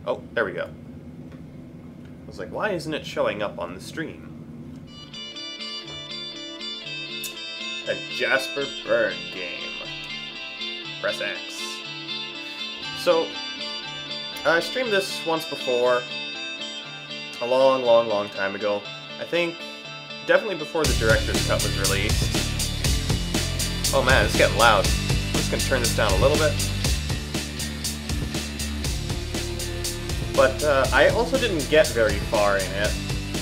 Oh, there we go. I was like, why isn't it showing up on the stream? A Jasper Byrne game. Press X. So, I streamed this once before. A long time ago. I think definitely before the director's cut was released. Oh man, it's getting loud. I'm just gonna turn this down a little bit. But I also didn't get very far in it.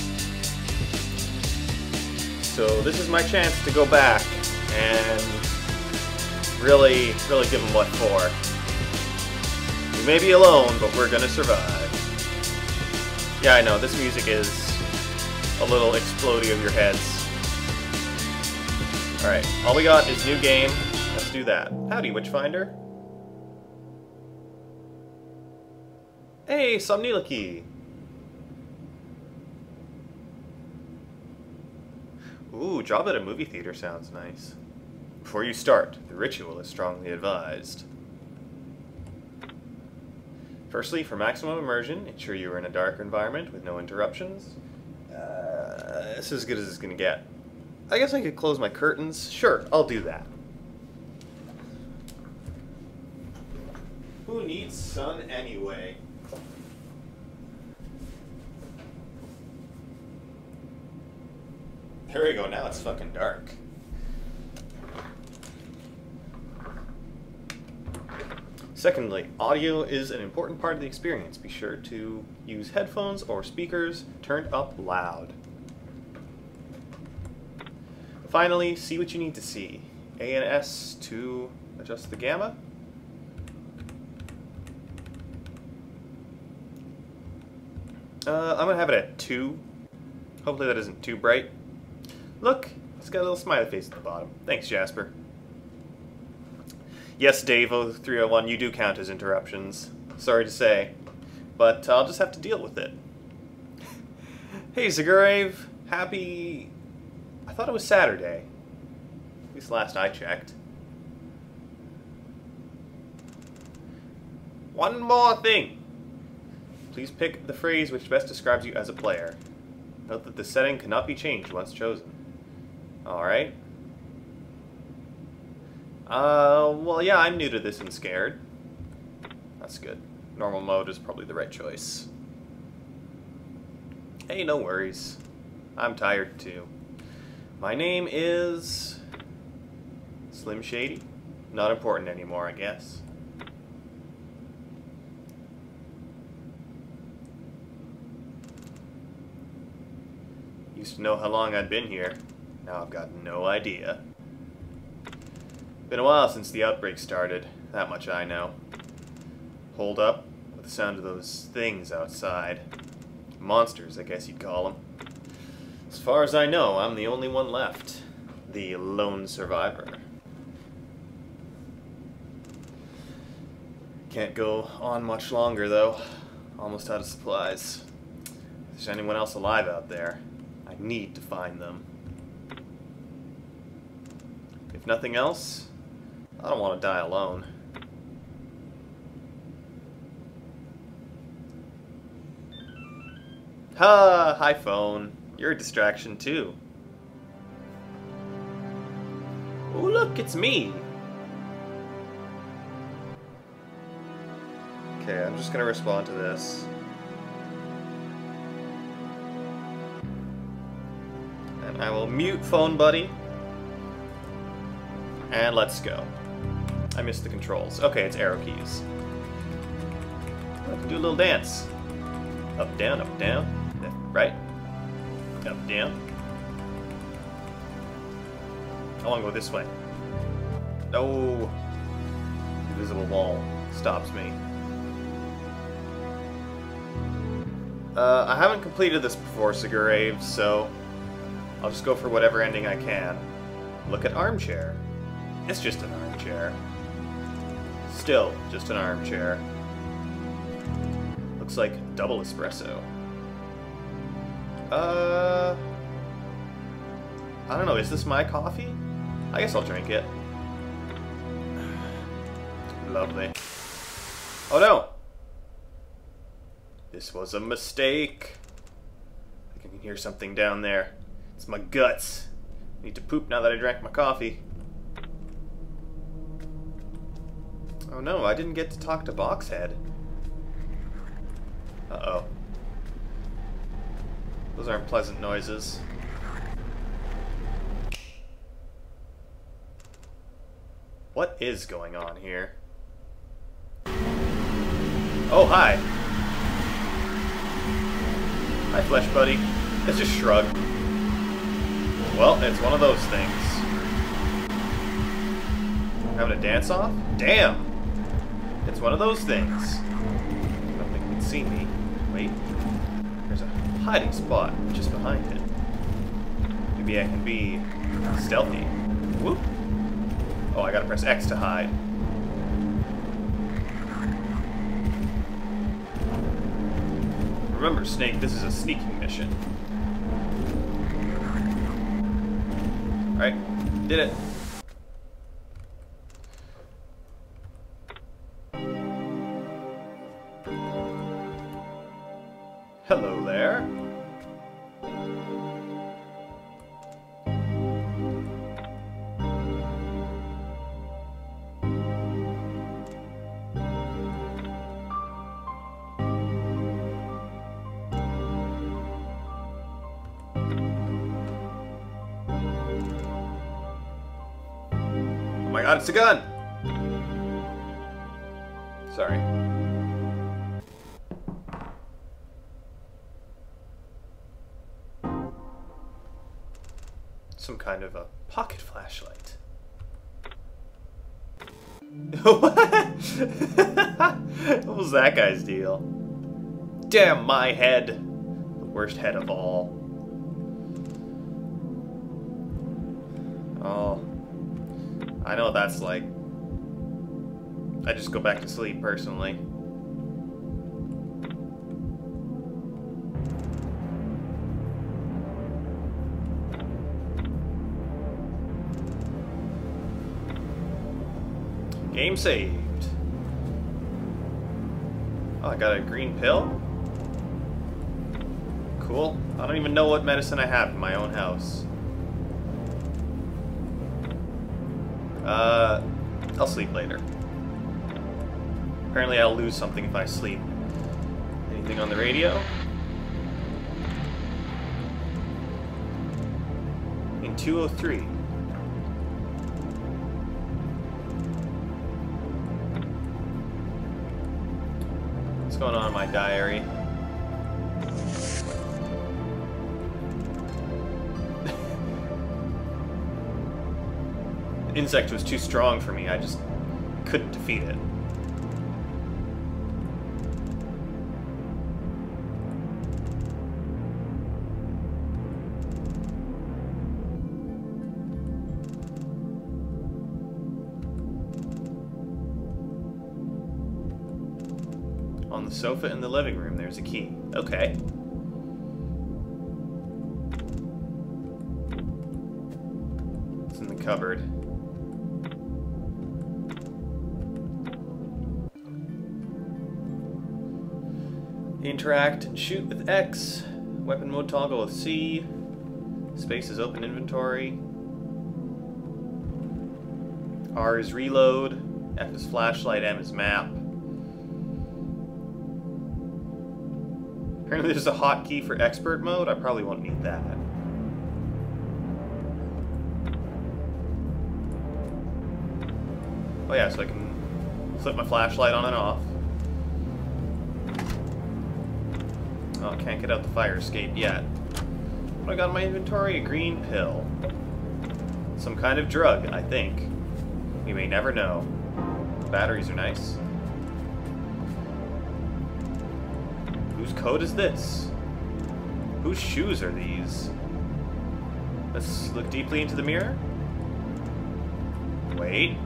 So this is my chance to go back and really give them what for. We may be alone, but we're gonna survive. Yeah, I know, this music is a little explodey of your heads. Alright, all we got is new game. Let's do that. Howdy, Witchfinder. Hey, Somniliki! Ooh, job at a movie theater sounds nice. Before you start, the ritual is strongly advised. Firstly, for maximum immersion, ensure you are in a dark environment with no interruptions. This is as good as it's gonna get. I guess I could close my curtains. Sure, I'll do that. Who needs sun anyway? There we go, now it's fucking dark. Secondly, audio is an important part of the experience. Be sure to use headphones or speakers turned up loud. Finally, see what you need to see. A and S to adjust the gamma. I'm gonna have it at 2. Hopefully that isn't too bright. Look, it's got a little smiley face at the bottom. Thanks, Jasper. Yes, Dave0301, you do count as interruptions. Sorry to say, but I'll just have to deal with it. Hey, Zagurave, happy... I thought it was Saturday. At least last I checked. One more thing. Please pick the phrase which best describes you as a player. Note that the setting cannot be changed once chosen. Alright. Well, yeah, I'm new to this and scared. That's good. Normal mode is probably the right choice. Hey, no worries. I'm tired too. My name is... Slim Shady. Not important anymore, I guess. Used to know how long I'd been here. Now I've got no idea. Been a while since the outbreak started. That much I know. Hold up with the sound of those things outside. Monsters, I guess you'd call them. As far as I know, I'm the only one left. The lone survivor. Can't go on much longer, though. Almost out of supplies. If there's anyone else alive out there, I need to find them. If nothing else, I don't want to die alone. Ha! Hi, phone. You're a distraction, too. Oh, look, it's me! Okay, I'm just gonna respond to this. And I will mute phone buddy. And let's go. I missed the controls. Okay, it's arrow keys. I can do a little dance. Up, down, left, right. Up, down. I want to go this way. No! Invisible wall stops me. I haven't completed this before, Sigurave, so I'll just go for whatever ending I can. Look at armchair. It's just an armchair. Still, just an armchair. Looks like double espresso. I don't know, is this my coffee? I guess I'll drink it. Lovely. Oh no! This was a mistake. I think I can hear something down there. It's my guts. I need to poop now that I drank my coffee. Oh no, I didn't get to talk to Boxhead. Uh-oh. Those aren't pleasant noises. What is going on here? Oh, hi. Hi, Flesh Buddy. Let's just shrug. Well, it's one of those things. Having a dance-off? Damn! It's one of those things. I don't think you can see me. Wait. There's a hiding spot just behind it. Maybe I can be stealthy. Whoop! Oh, I gotta press X to hide. Remember, Snake, this is a sneaking mission. Alright, did it. Hello there. Oh my god, it's a gun! Sorry. Some kind of a pocket flashlight. What? What was that guy's deal? Damn my head! The worst head of all. Oh. I know what that's like. I just go back to sleep, personally. Game saved. Oh, I got a green pill? Cool. I don't even know what medicine I have in my own house. I'll sleep later. Apparently I'll lose something if I sleep. Anything on the radio? In 203. What's going on in my diary? The insect was too strong for me, I just couldn't defeat it. On the sofa in the living room, there's a key. Okay. It's in the cupboard. Interact and shoot with X. Weapon mode toggle with C. Space is open inventory. R is reload. F is flashlight. M is map. Apparently there's a hotkey for expert mode. I probably won't need that. Oh yeah, so I can flip my flashlight on and off. Oh, I can't get out the fire escape yet. What do I got in my inventory? A green pill. Some kind of drug, I think. We may never know. Batteries are nice. Whose code is this? Whose shoes are these? Let's look deeply into the mirror. Wait.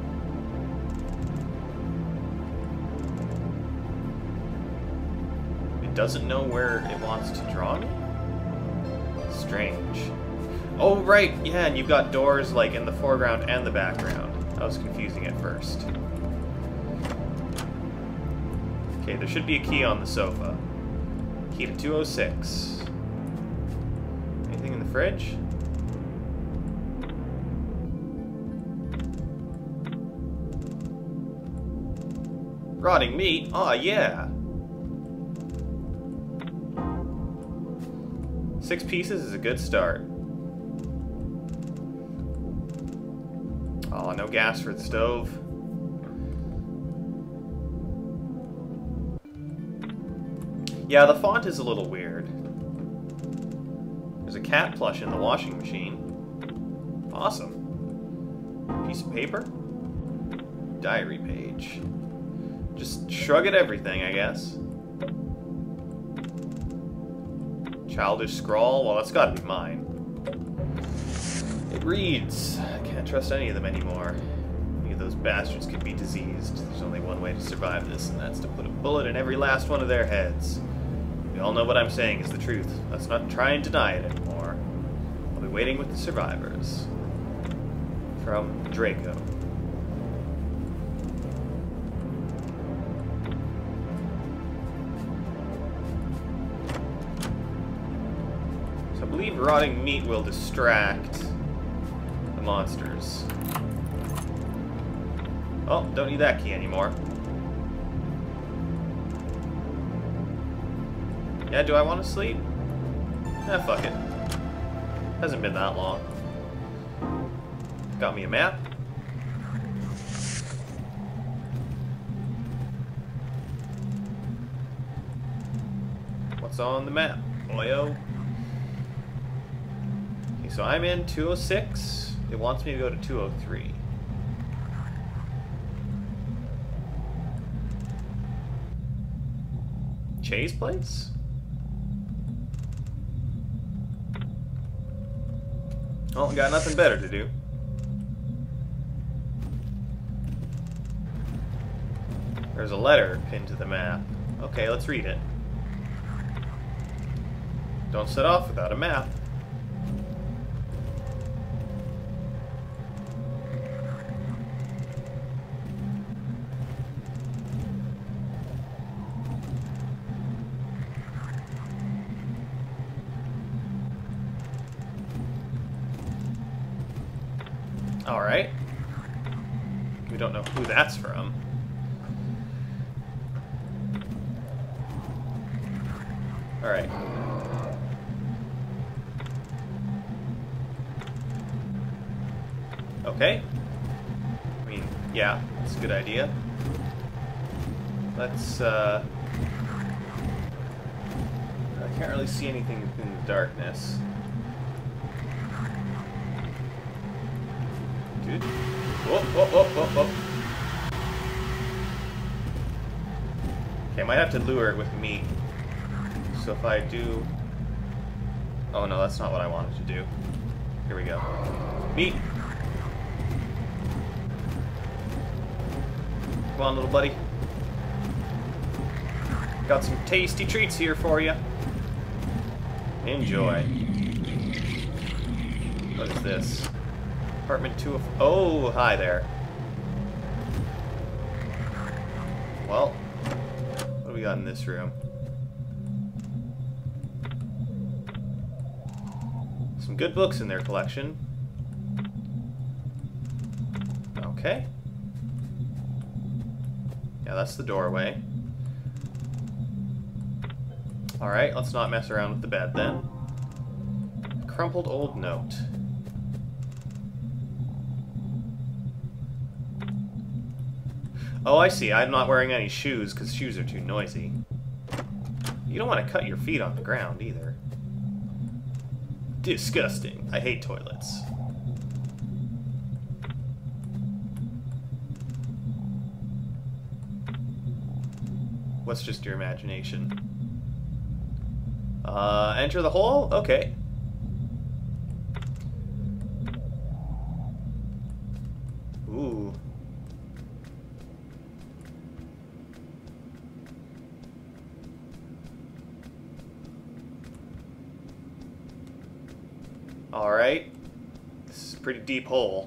It doesn't know where it wants to draw me? Strange. Oh, right, yeah, and you've got doors like in the foreground and the background. That was confusing at first. Okay, there should be a key on the sofa. Key to 206. Anything in the fridge? Rotting meat? Aw, yeah. 6 pieces is a good start. Oh, no gas for the stove. Yeah, the font is a little weird. There's a cat plush in the washing machine. Awesome. Piece of paper? Diary page. Just shrug at everything, I guess. Childish scrawl? Well, that's gotta be mine. It reads, I can't trust any of them anymore. Any of those bastards could be diseased. There's only one way to survive this, and that's to put a bullet in every last one of their heads. We all know what I'm saying is the truth. Let's not try and deny it anymore. I'll be waiting with the survivors. From Draco. So I believe rotting meat will distract the monsters. Oh, don't need that key anymore. Yeah, do I want to sleep? Eh, fuck it. Hasn't been that long. Got me a map. What's on the map, boyo? Okay, so I'm in 206. It wants me to go to 203. Chase place? Oh, got nothing better to do. There's a letter pinned to the map. Okay, let's read it. Don't set off without a map. Alright. We don't know who that's from. Alright. Okay. I mean, yeah, that's a good idea. Let's, I can't really see anything in the darkness. Dude. Whoa, whoa, whoa, whoa, whoa. Okay, I might have to lure it with meat. So if I do... Oh no, that's not what I wanted to do. Here we go. Meat! Come on, little buddy. Got some tasty treats here for you. Enjoy. What is this? Apartment 2 of... Oh, hi there. Well, what do we got in this room? Some good books in their collection. Okay. Yeah, that's the doorway. Alright, let's not mess around with the bed then. Crumpled old note. Oh, I see. I'm not wearing any shoes because shoes are too noisy. You don't want to cut your feet on the ground either. Disgusting. I hate toilets. What's just your imagination? Enter the hole? Okay. Ooh. Alright. This is a pretty deep hole.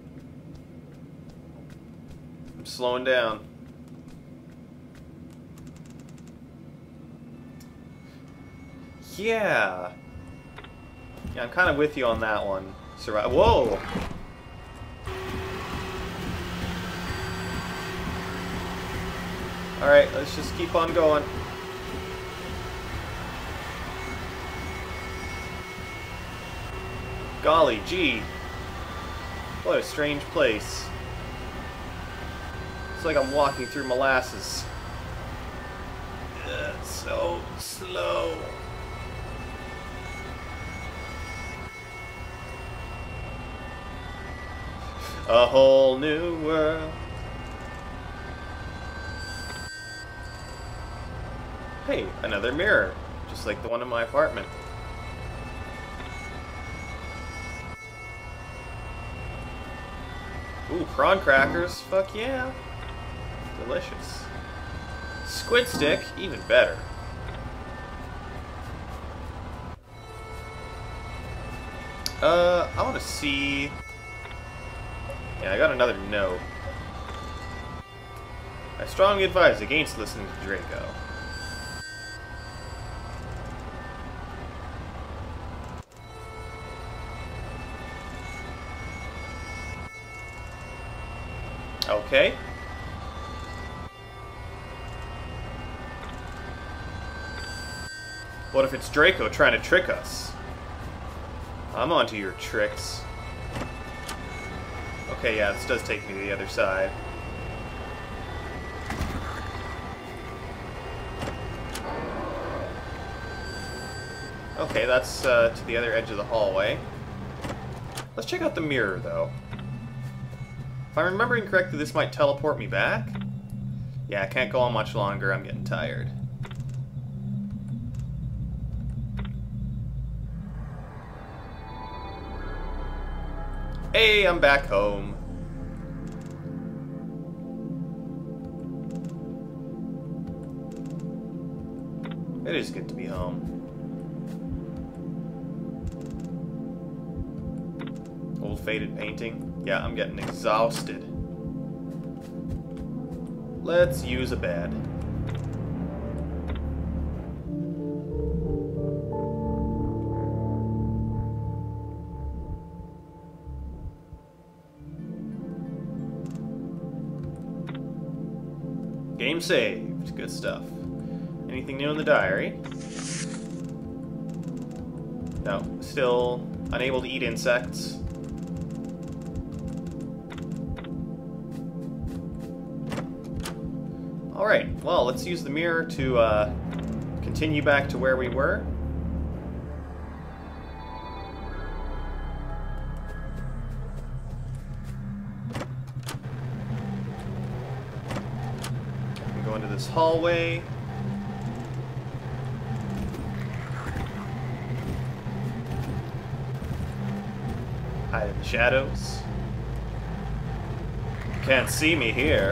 I'm slowing down. Yeah. Yeah, I'm kind of with you on that one. Whoa! Alright, let's just keep on going. Golly gee. What a strange place. It's like I'm walking through molasses. It's so slow. A whole new world. Hey, another mirror. Just like the one in my apartment. Ooh, prawn crackers. Fuck yeah. Delicious. Squid stick, even better. I want to see... Yeah, I got another note. I strongly advise against listening to Draco. Okay. What if it's Draco trying to trick us? I'm onto your tricks. Okay, yeah, this does take me to the other side. Okay, that's to the other edge of the hallway. Let's check out the mirror, though. If I'm remembering correctly, this might teleport me back. Yeah, I can't go on much longer. I'm getting tired. Hey, I'm back home. It is good to be home. Old faded painting. Yeah, I'm getting exhausted. Let's use a bed. Game saved. Good stuff. Anything new in the diary? No. Still unable to eat insects. Alright, well, let's use the mirror to continue back to where we were. I can go into this hallway. Hide in the shadows. You can't see me here.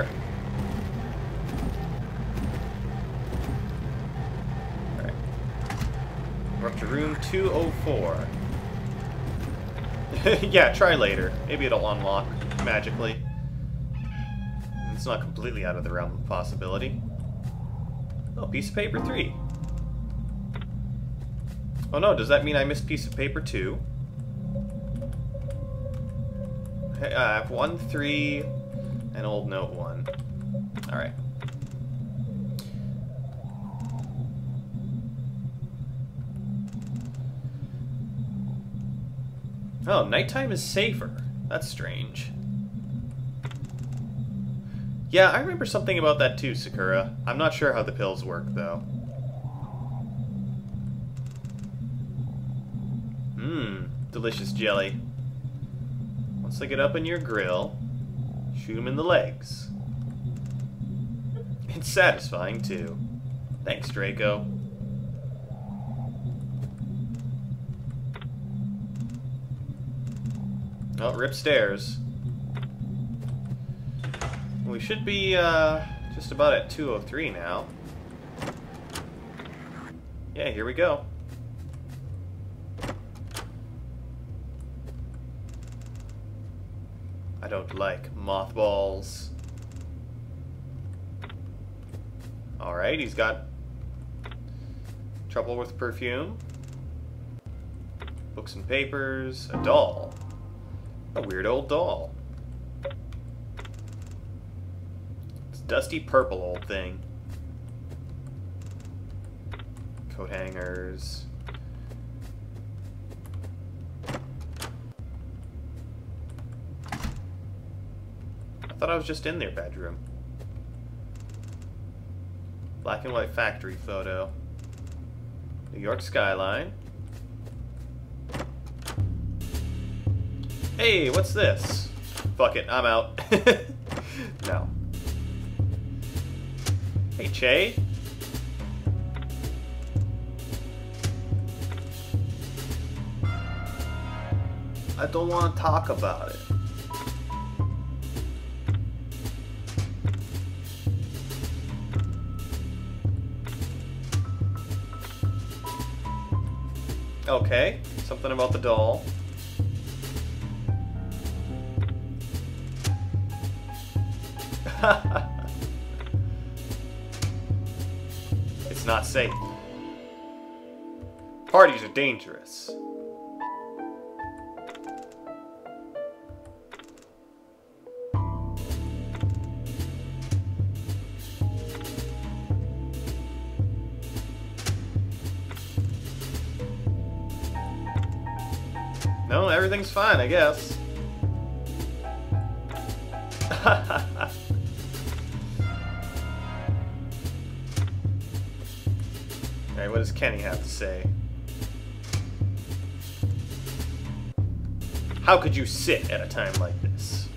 We're up to room 204. Yeah, try later. Maybe it'll unlock magically. It's not completely out of the realm of possibility. Oh, piece of paper 3. Oh no, does that mean I missed piece of paper 2? I have 1, 3, and old note 1. Alright. Oh, nighttime is safer. That's strange. Yeah, I remember something about that too, Sakura. I'm not sure how the pills work, though. Mmm, delicious jelly. Once they get up in your grill, shoot them in the legs. It's satisfying, too. Thanks, Draco. Oh, rip stairs. We should be just about at 203 now. Yeah, here we go. I don't like mothballs. Alright, he's got trouble with perfume. Books and papers. A doll. A weird old doll. It's a dusty purple old thing. Coat hangers. I thought I was just in their bedroom. Black and white factory photo. New York skyline. Hey, what's this? Fuck it, I'm out. No. Hey, Che. I don't want to talk about it. Okay, something about the doll. It's not safe. Parties are dangerous. No, everything's fine, I guess. Alright, what does Kenny have to say? How could you sit at a time like this?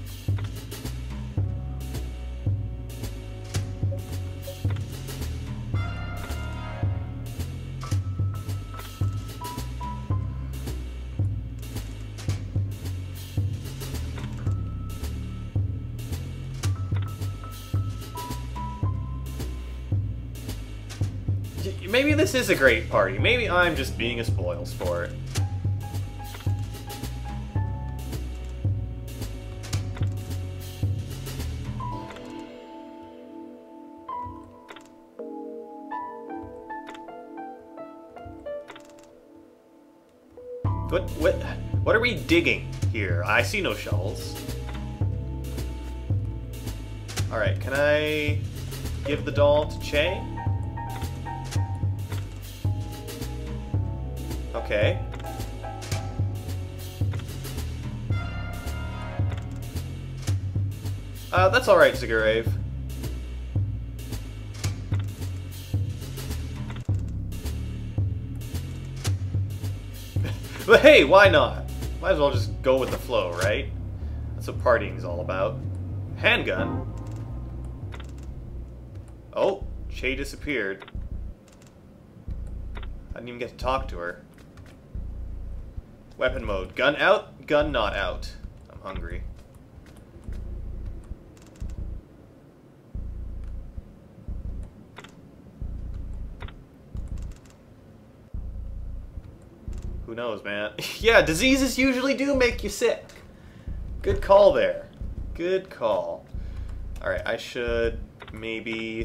Maybe this is a great party. Maybe I'm just being a spoilsport. What are we digging here? I see no shovels. Alright, can I give the doll to Che? Okay. That's alright, Zigarave. But hey, why not? Might as well just go with the flow, right? That's what partying's all about. Handgun? Oh, Che disappeared. I didn't even get to talk to her. Weapon mode. Gun out, gun not out. I'm hungry. Who knows, man? Yeah, diseases usually do make you sick. Good call there. Good call. Alright, I should maybe...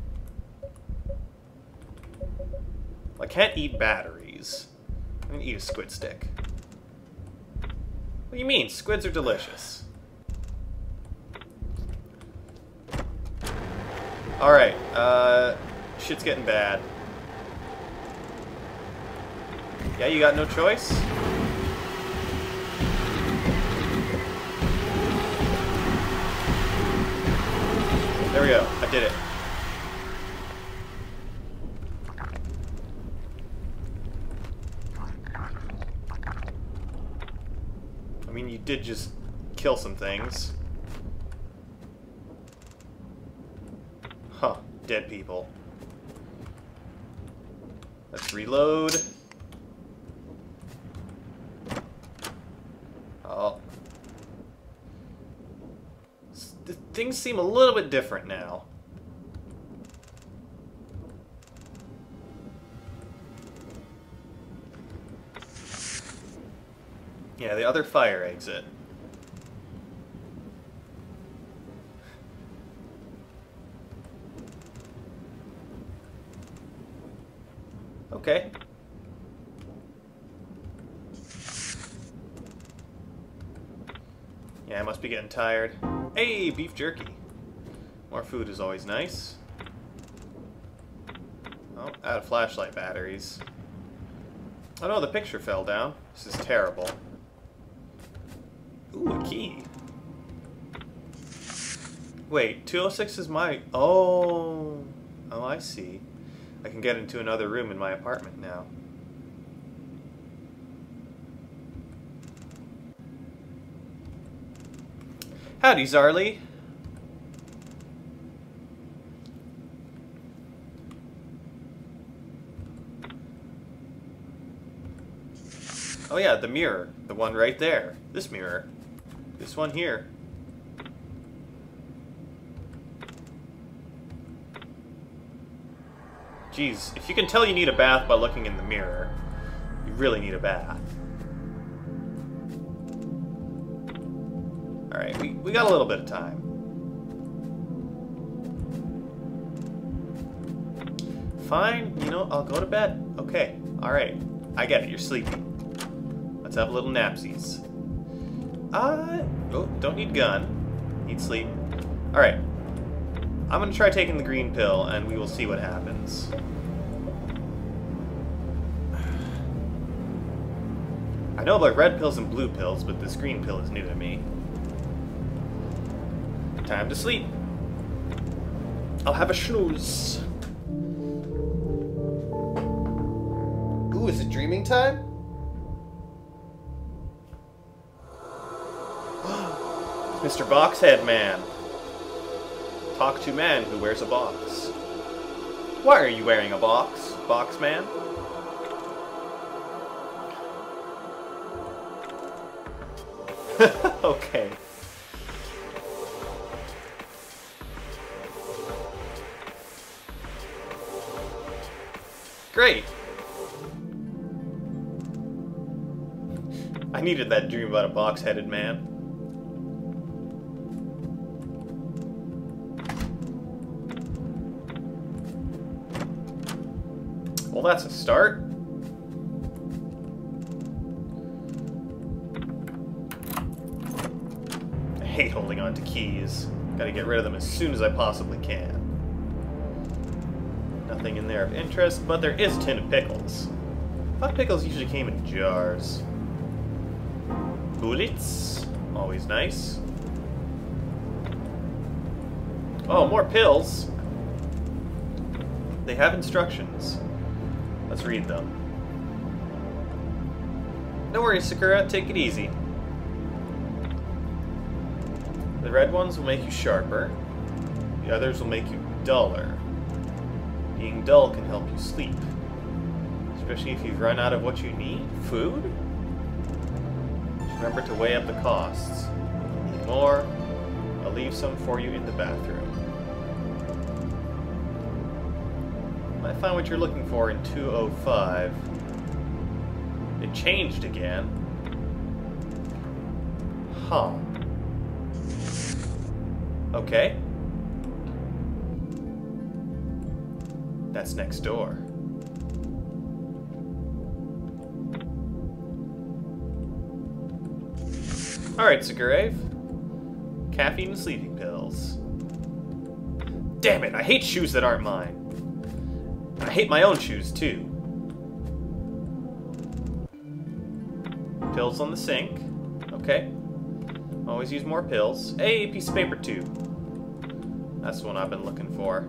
I can't eat batteries. I'm gonna eat a squid stick. What do you mean? Squids are delicious. Alright, shit's getting bad. Yeah, you got no choice? There we go. I did it. I mean, you did just kill some things. Huh. Dead people. Let's reload. Oh. Things seem a little bit different now. Yeah, the other fire exit. Okay. Yeah, I must be getting tired. Hey, beef jerky. More food is always nice. Oh, out of flashlight batteries. Oh no, the picture fell down. This is terrible. Ooh, a key. Wait, 206 is my... Oh, I see. I can get into another room in my apartment now. Howdy, Zarly. Oh yeah, the mirror. The one right there. This mirror. This one here. Jeez, if you can tell you need a bath by looking in the mirror, you really need a bath. Alright, we got a little bit of time. Fine, you know, I'll go to bed. Okay, alright. I get it, you're sleepy. Let's have a little napsies. Oh, don't need gun. Need sleep. Alright. I'm gonna try taking the green pill, and we will see what happens. I know about red pills and blue pills, but this green pill is new to me. Time to sleep. I'll have a snooze. Ooh, is it dreaming time? Mr. Boxhead Man. Talk to man who wears a box. Why are you wearing a box, Box Man? Okay. Great. I needed that dream about a box-headed man. Well, that's a start. I hate holding on to keys. Gotta get rid of them as soon as I possibly can. Nothing in there of interest, but there is a tin of pickles. I thought pickles usually came in jars. Bullets. Always nice. Oh, more pills. They have instructions. Let's read them. No worries, Sakura. Take it easy. The red ones will make you sharper. The others will make you duller. Being dull can help you sleep. Especially if you've run out of what you need. Food? Just remember to weigh up the costs. If you need more, I'll leave some for you in the bathroom. Might find what you're looking for in 205. It changed again. Huh. Okay. That's next door. Alright, Sakurave. Caffeine and sleeping pills. Damn it, I hate shoes that aren't mine. I hate my own shoes, too. Pills on the sink. Okay. Always use more pills. Hey, a piece of paper, too. That's the one I've been looking for.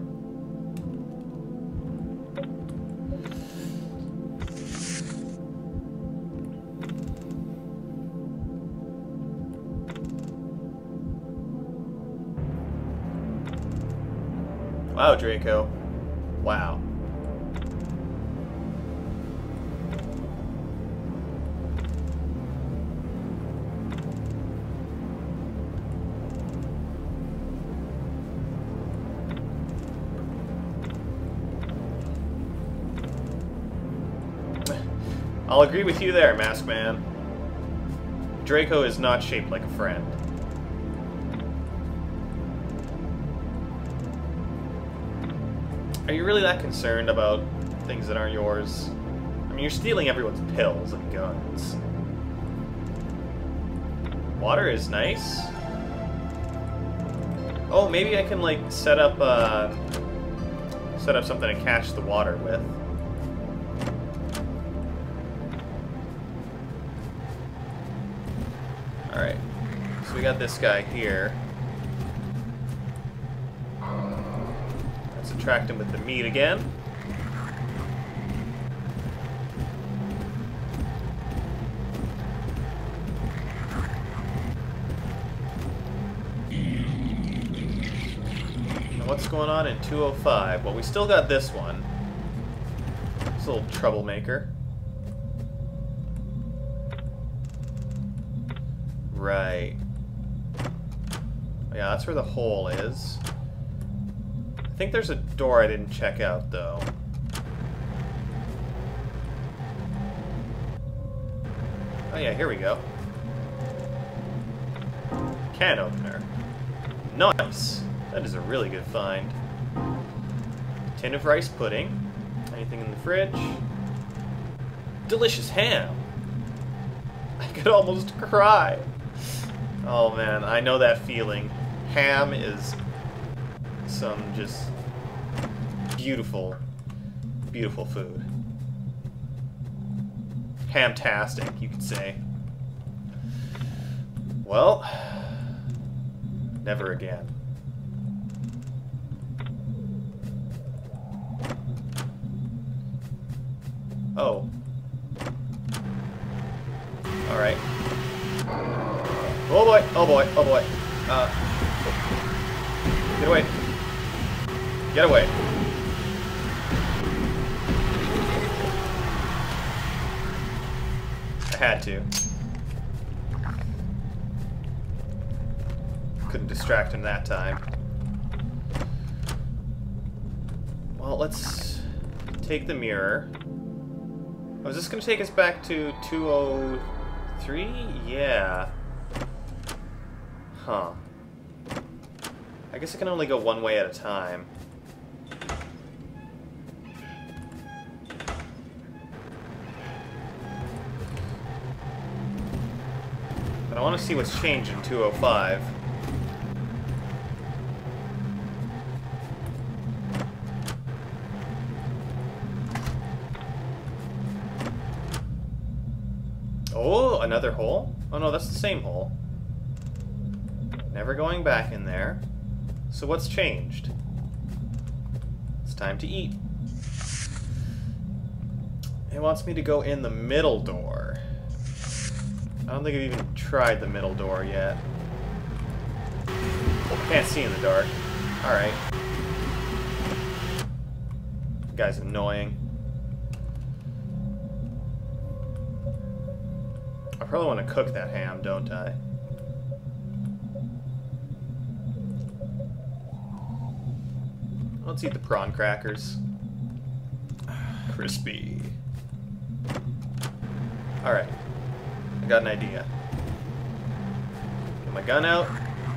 Wow, Draco. Wow. I'll agree with you there, Mask Man. Draco is not shaped like a friend. Are you really that concerned about things that aren't yours? I mean, you're stealing everyone's pills and guns. Water is nice. Oh, maybe I can like set up something to catch the water with. All right. So we got this guy here. Let's attract him with the meat again. What's going on in 205? Well, we still got this one. This little troublemaker. Right. Yeah, that's where the hole is. I think there's a door I didn't check out, though. Oh yeah, here we go. Can opener. Nice! That is a really good find. Tin of rice pudding. Anything in the fridge? Delicious ham! I could almost cry. Oh man, I know that feeling. Ham is some just beautiful, beautiful food. Hamtastic, you could say. Well, never again. Oh. Alright. Oh boy, oh boy, oh boy. Get away. Get away. I had to. Couldn't distract him that time. Well, let's take the mirror. Oh, is this going to take us back to 203? Yeah. Huh. I guess it can only go one way at a time. But I want to see what's changed in 205. Oh, another hole? Oh no, that's the same hole. Never going back in there. So what's changed? It's time to eat. It wants me to go in the middle door. I don't think I've even tried the middle door yet. Oh, can't see in the dark. Alright. Guy's annoying. I probably want to cook that ham, don't I? Let's eat the prawn crackers. Crispy. Alright. I got an idea. Get my gun out.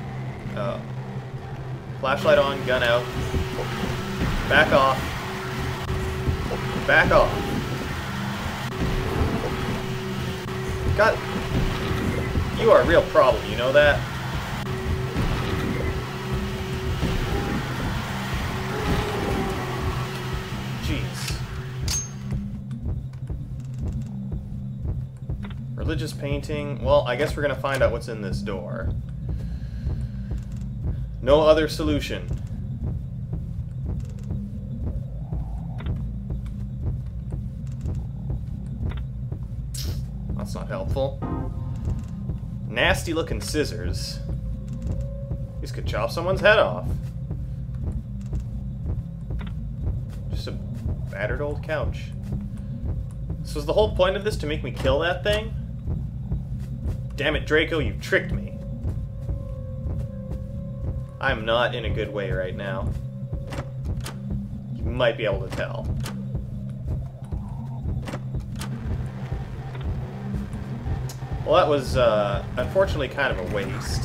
Flashlight on, gun out. Back off. Back off. God, you are a real problem, you know that? Jeez. Religious painting. Well, I guess we're gonna find out what's in this door. No other solution. That's not helpful. Nasty looking scissors. These could chop someone's head off. Just a battered old couch. So is the whole point of this to make me kill that thing? Damn it, Draco, you've tricked me. I'm not in a good way right now. You might be able to tell. Well, that was, unfortunately kind of a waste.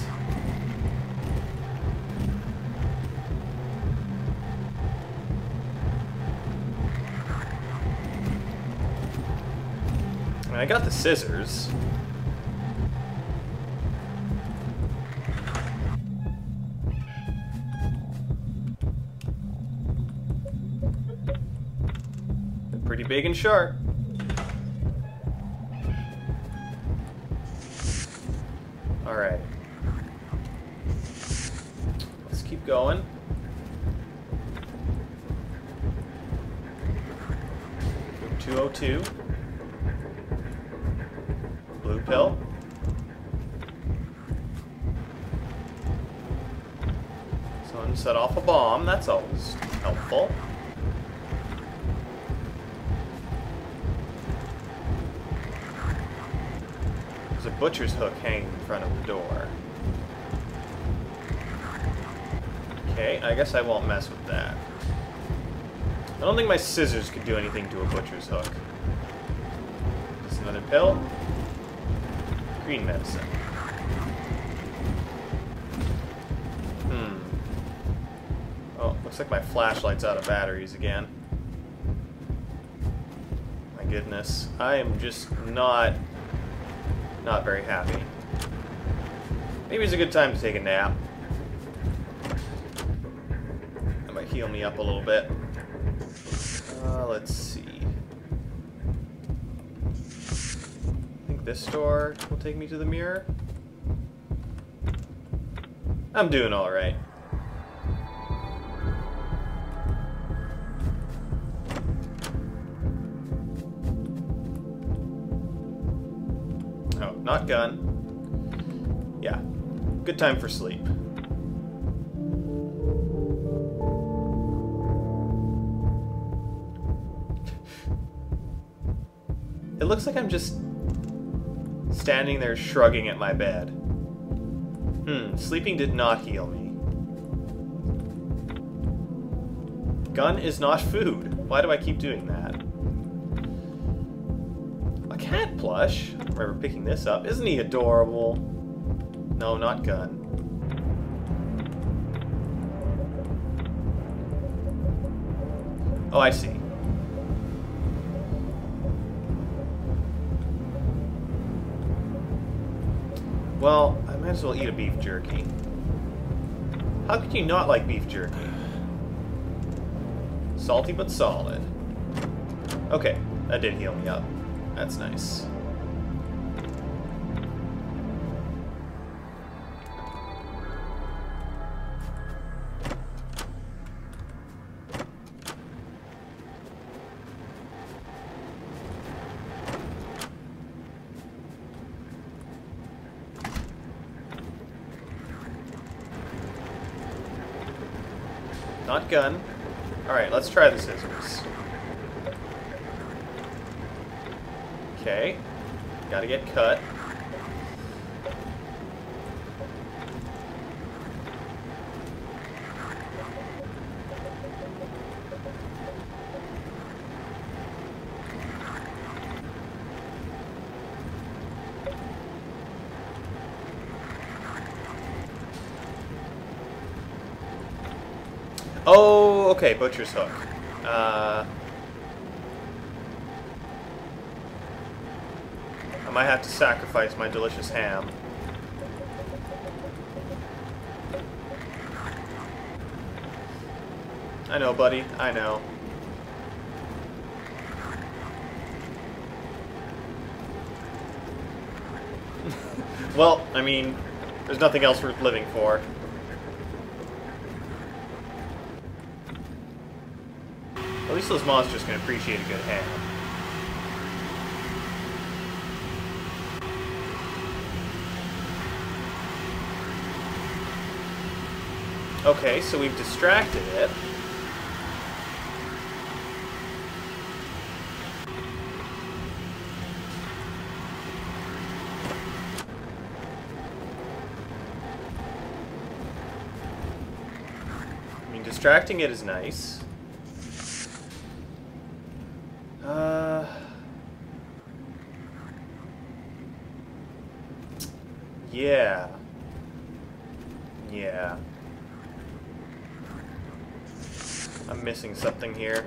I mean, I got the scissors. pretty big and sharp. Alright. Let's keep going. Room 202. Blue pill. Someone set off a bomb. That's always helpful. There's a butcher's hook hanging in front of the door. Okay, I guess I won't mess with that. I don't think my scissors could do anything to a butcher's hook. Just another pill. Green medicine. Oh, looks like my flashlight's out of batteries again. My goodness. I am just not very happy. Maybe it's a good time to take a nap. That might heal me up a little bit. Let's see. I think this door will take me to the mirror. I'm doing alright. Oh, not gun. Yeah, good time for sleep. It looks like I'm just standing there shrugging at my bed. Sleeping did not heal me. Gun is not food. Why do I keep doing that? A cat plush? I remember picking this up. Isn't he adorable? No, not gun. Oh, I see. Well, I might as well eat a beef jerky. How could you not like beef jerky? Salty but solid. Okay, that did heal me up. That's nice. Not gun. Alright, let's try the scissors. Okay. Gotta get cut. Oh, okay, butcher's hook. I might have to sacrifice my delicious ham. I know, buddy. I know. Well, I mean, there's nothing else worth living for. At least those monsters can appreciate a good ham. Okay, so we've distracted it. I mean, distracting it is nice. Yeah. Yeah. I'm missing something here.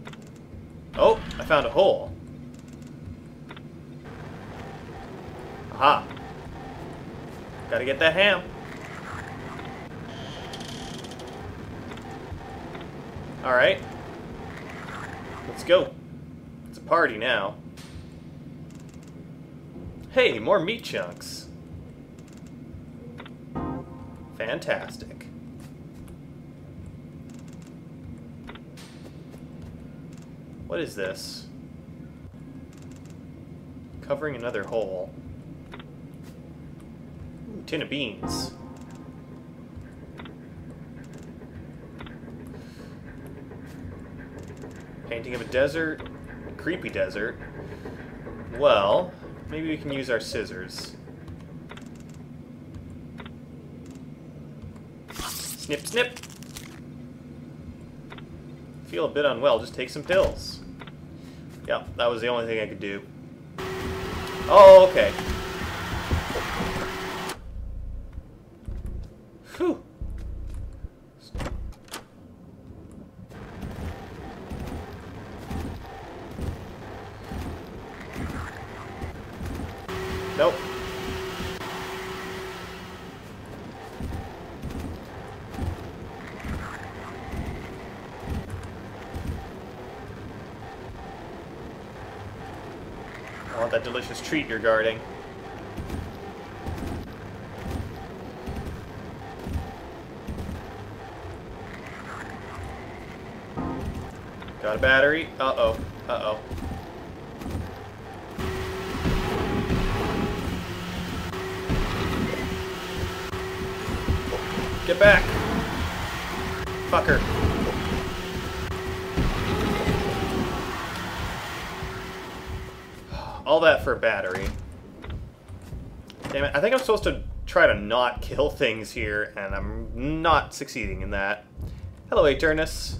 Oh, I found a hole. Aha! Gotta get that ham. Alright. Let's go. It's a party now. Hey, more meat chunks. Fantastic. What is this? Covering another hole. Ooh, tin of beans. Painting of a desert. A creepy desert. Well, maybe we can use our scissors. Snip, snip! Feel a bit unwell, just take some pills. Yeah, that was the only thing I could do. Oh, okay. Whew. Nope. I want that delicious treat you're guarding. Got a battery. Uh-oh. Uh-oh. Get back! Fucker. All that for a battery. Damn it, I think I'm supposed to try to not kill things here, and I'm not succeeding in that. Hello, Aternus.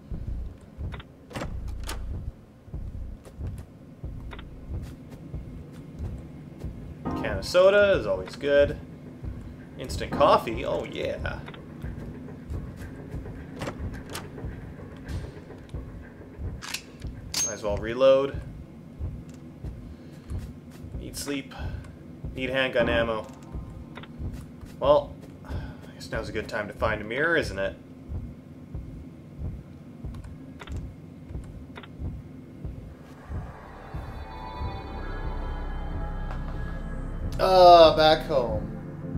Can of soda is always good. Instant coffee, oh yeah. Might as well reload. Need sleep. Need handgun ammo. Well, I guess now's a good time to find a mirror, isn't it? Back home.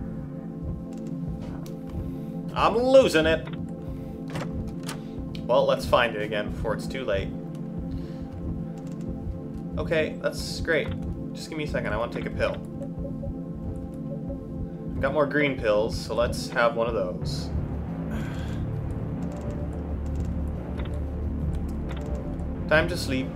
I'm losing it. Well, let's find it again before it's too late. Okay, that's great. Just give me a second, I want to take a pill. I've got more green pills, so let's have one of those. Time to sleep.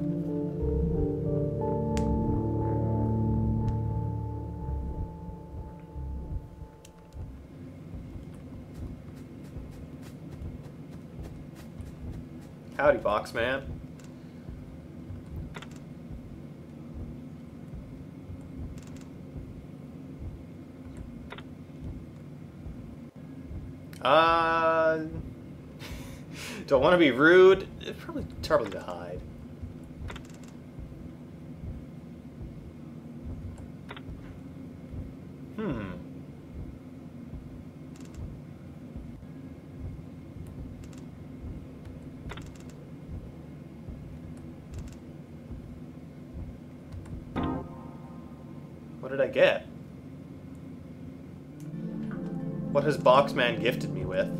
Howdy, Boxman. Don't want to be rude. It's probably to hide. What did I get? What has Boxman gifted me with?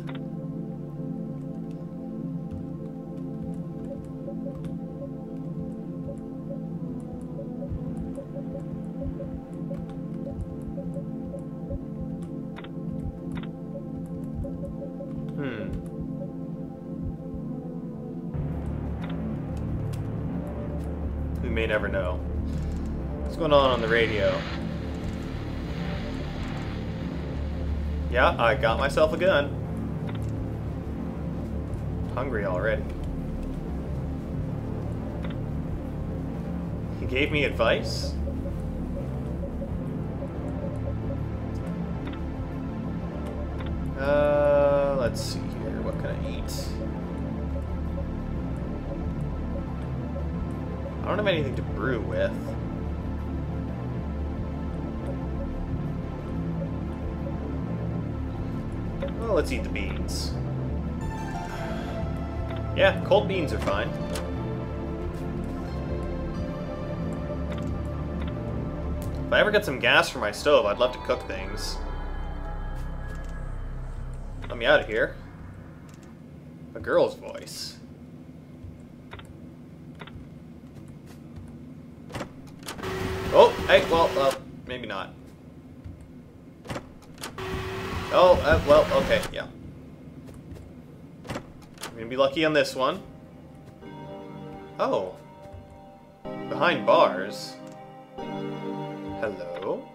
We may never know. What's going on the radio? Yeah, I got myself a gun. Hungry already. He gave me advice? Let's see here. What can I eat? I don't have anything to brew with. Well, let's eat the beans. Yeah, cold beans are fine. If I ever get some gas for my stove, I'd love to cook things. Let me out of here. A girl's voice. Oh, hey, well, maybe not. Oh, well, okay, yeah. I'm gonna be lucky on this one. Oh. Behind bars. Hello?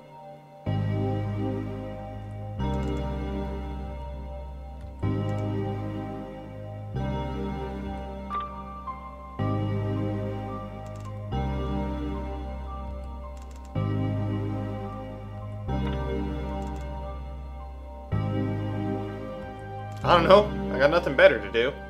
I don't know. I got nothing better to do.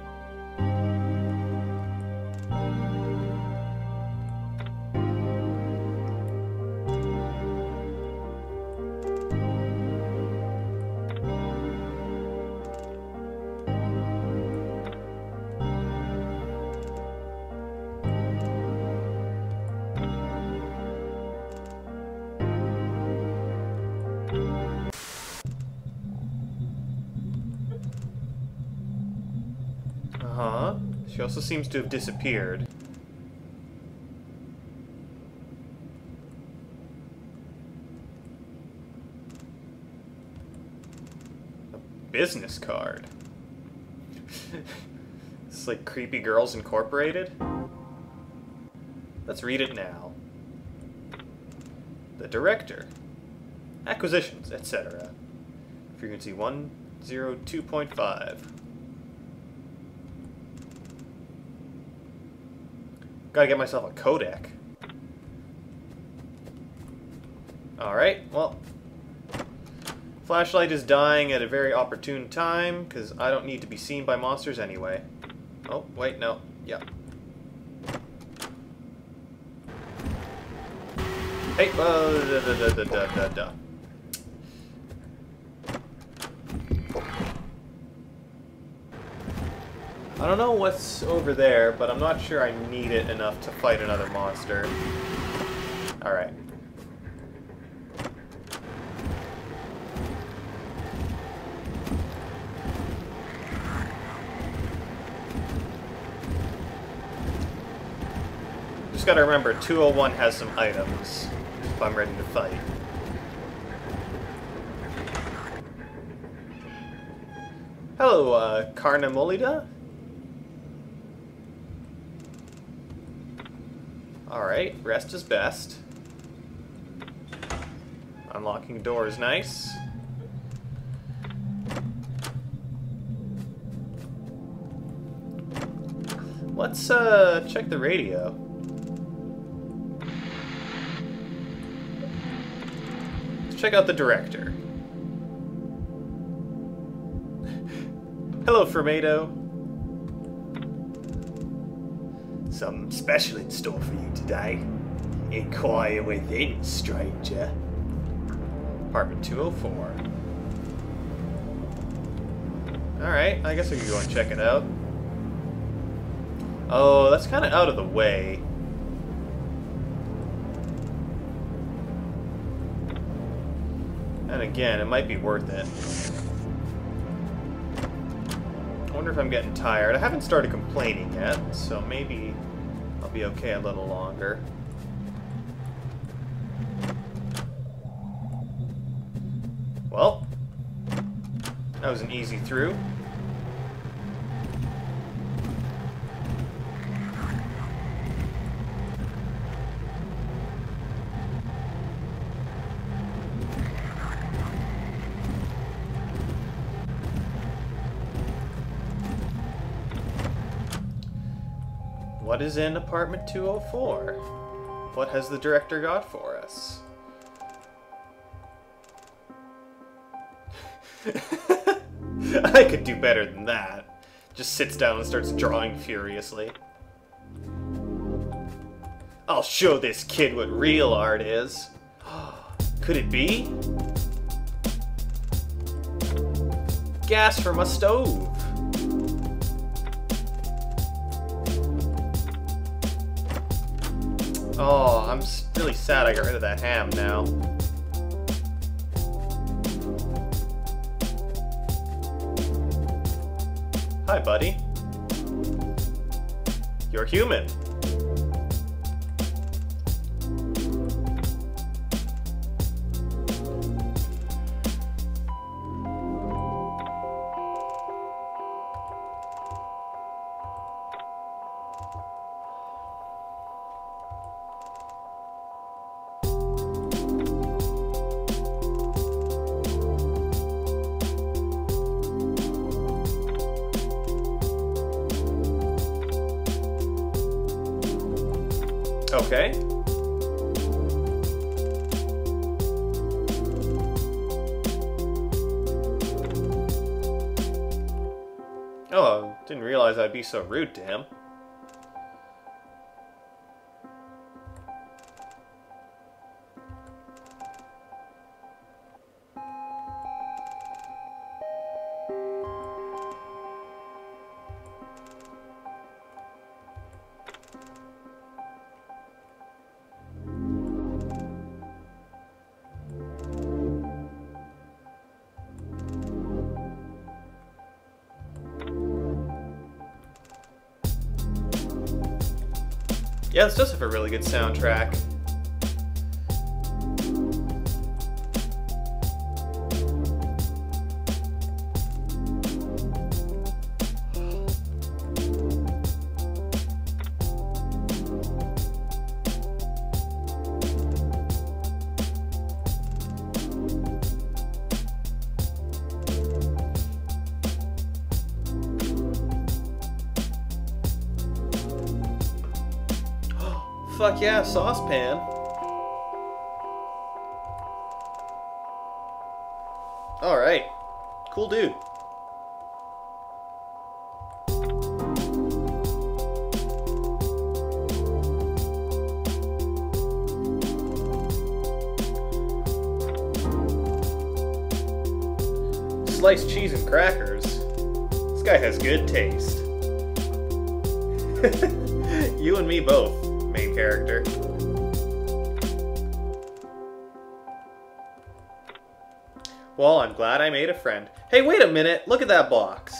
Uh-huh. She also seems to have disappeared. A business card. It's like Creepy Girls Incorporated. Let's read it now. The director. Acquisitions, etc. Frequency 102.5. Gotta get myself a codec. Alright, well. Flashlight is dying at a very opportune time, because I don't need to be seen by monsters anyway. Oh, wait, no. Yeah. Hey, I don't know what's over there, but I'm not sure I need it enough to fight another monster. Alright. Just gotta remember, 201 has some items if I'm ready to fight. Hello, Carnamolida? Alright, rest is best. Unlocking door is nice. Let's check the radio. Let's check out the director. Hello, Fermado. Some special in store for you today. Inquire within, stranger. Apartment 204. Alright, I guess I can go and check it out. Oh, that's kind of out of the way. And again, it might be worth it. I wonder if I'm getting tired. I haven't started complaining yet, so maybe I'll be okay a little longer. Well, that was an easy through. What is in apartment 204? What has the director got for us? I could do better than that. Just sits down and starts drawing furiously. I'll show this kid what real art is. Could it be? gas from a stove. Oh, I'm really sad I got rid of that ham now. Hi, buddy. You're human. Okay. Oh, didn't realize I'd be so rude to him. Yeah, this does have a really good soundtrack. Fuck yeah, saucepan. Alright. Cool dude. Sliced cheese and crackers. This guy has good taste. You and me both. Main character. Well, I'm glad I made a friend. Hey, wait a minute! Look at that box!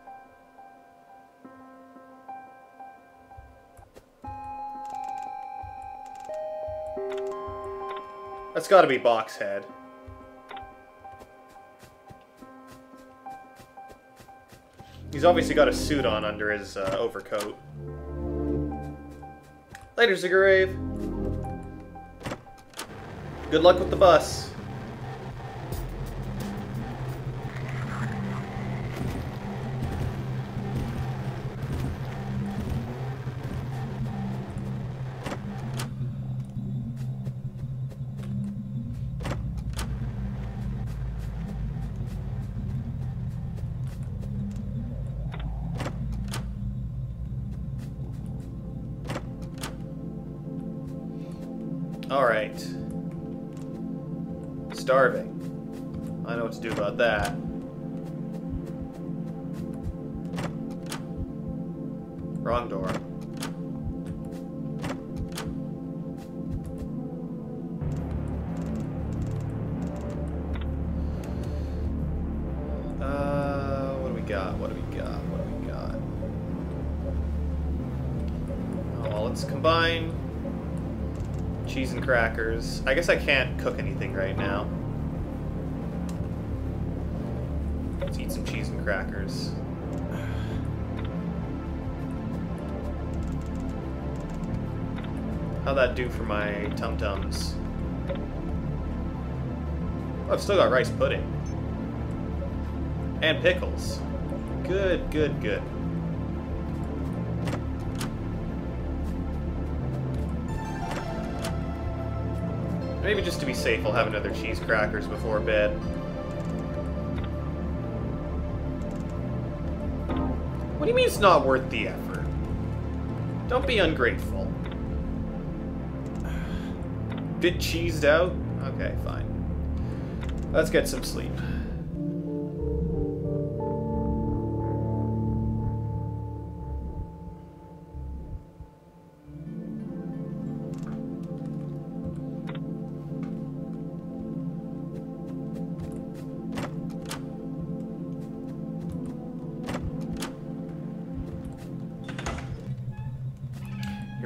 That's gotta be Boxhead. He's obviously got a suit on under his overcoat. Later, Ziggurave. Good luck with the bus. Alright. Starving. I know what to do about that. Wrong door. What do we got? What do we got? What do we got? Oh, well, let's combine cheese and crackers. I guess I can't cook anything right now. Let's eat some cheese and crackers. How'd that do for my tum-tums? Oh, I've still got rice pudding. And pickles. Good, good, good. Maybe just to be safe, I'll have another cheese crackers before bed. What do you mean it's not worth the effort? Don't be ungrateful. Bit cheesed out? Okay, fine. Let's get some sleep.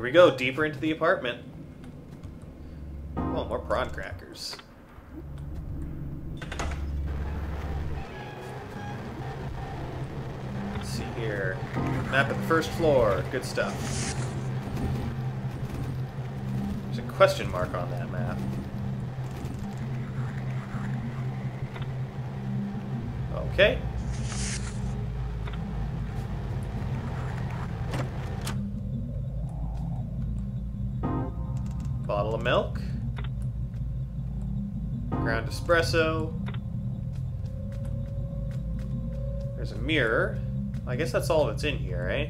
we go, deeper into the apartment. Oh, more prawn crackers. Let's see here. Map at the first floor. Good stuff. There's a question mark on that map. Okay. Bottle of milk. Ground espresso. There's a mirror. I guess that's all that's in here, eh?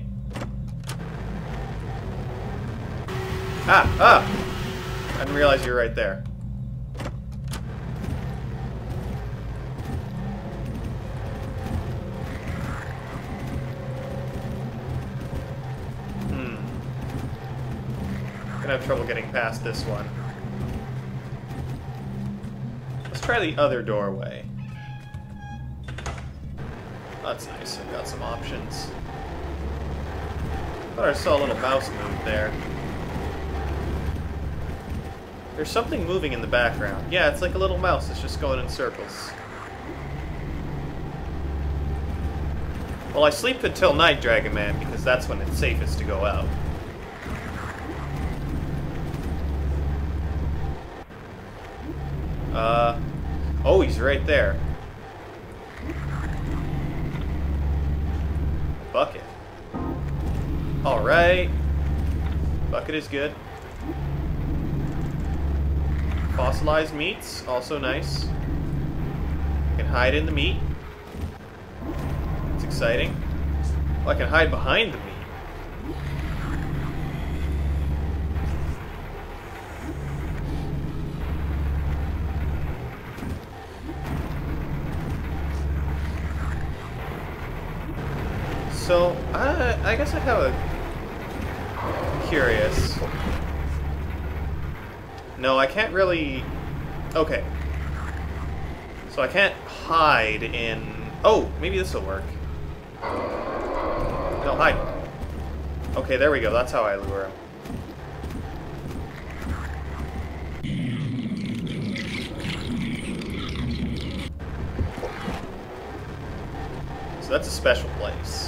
Ah! I didn't realize you were right there. Gonna have trouble getting past this one. Let's try the other doorway. That's nice, I've got some options. Thought I saw a little mouse move there. There's something moving in the background. Yeah, it's like a little mouse that's just going in circles. Well, I sleep until night, Dragon Man, because that's when it's safest to go out. Oh, he's right there. Bucket. Alright. Bucket is good. Fossilized meats, also nice. I can hide in the meat. It's exciting. Oh, I can hide behind the meat. So, I guess I have a... Curious. No, I can't really... Okay. So I can't hide in... Oh, maybe this will work. No, hide. Okay, there we go. That's how I lure him. So that's a special place.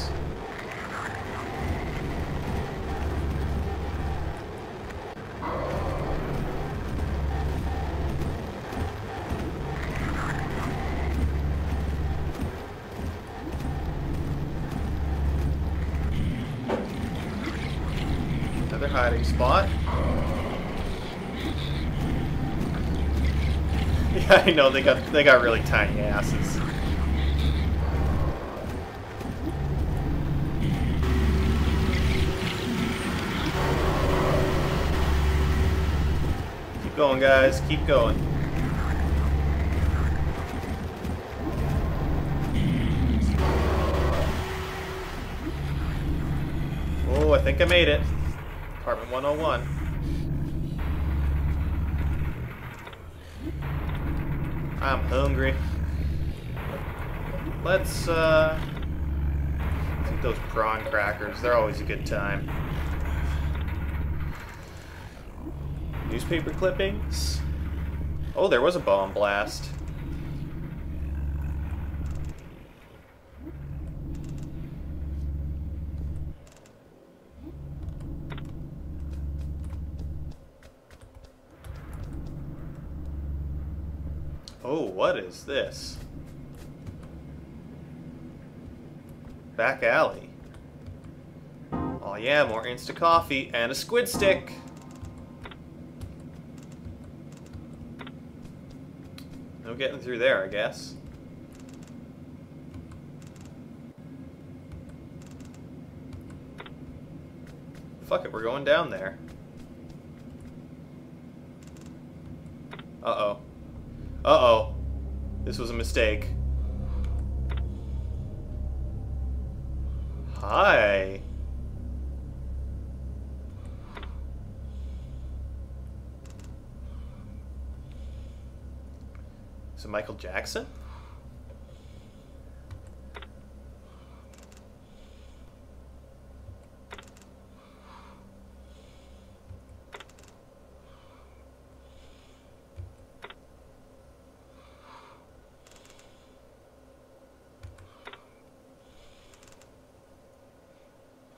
Another hiding spot. Yeah, I know they got really tiny asses. Keep going, guys. Keep going. Oh, I think I made it. Apartment 101. I'm hungry. Let's eat those prawn crackers. They're always a good time. Newspaper clippings. Oh, there was a bomb blast. Oh, what is this? Back alley. Oh yeah, more Insta coffee and a squid stick. No getting through there, I guess. Fuck it, we're going down there. Uh-oh. Uh-oh. This was a mistake. Hi. Is it Michael Jackson?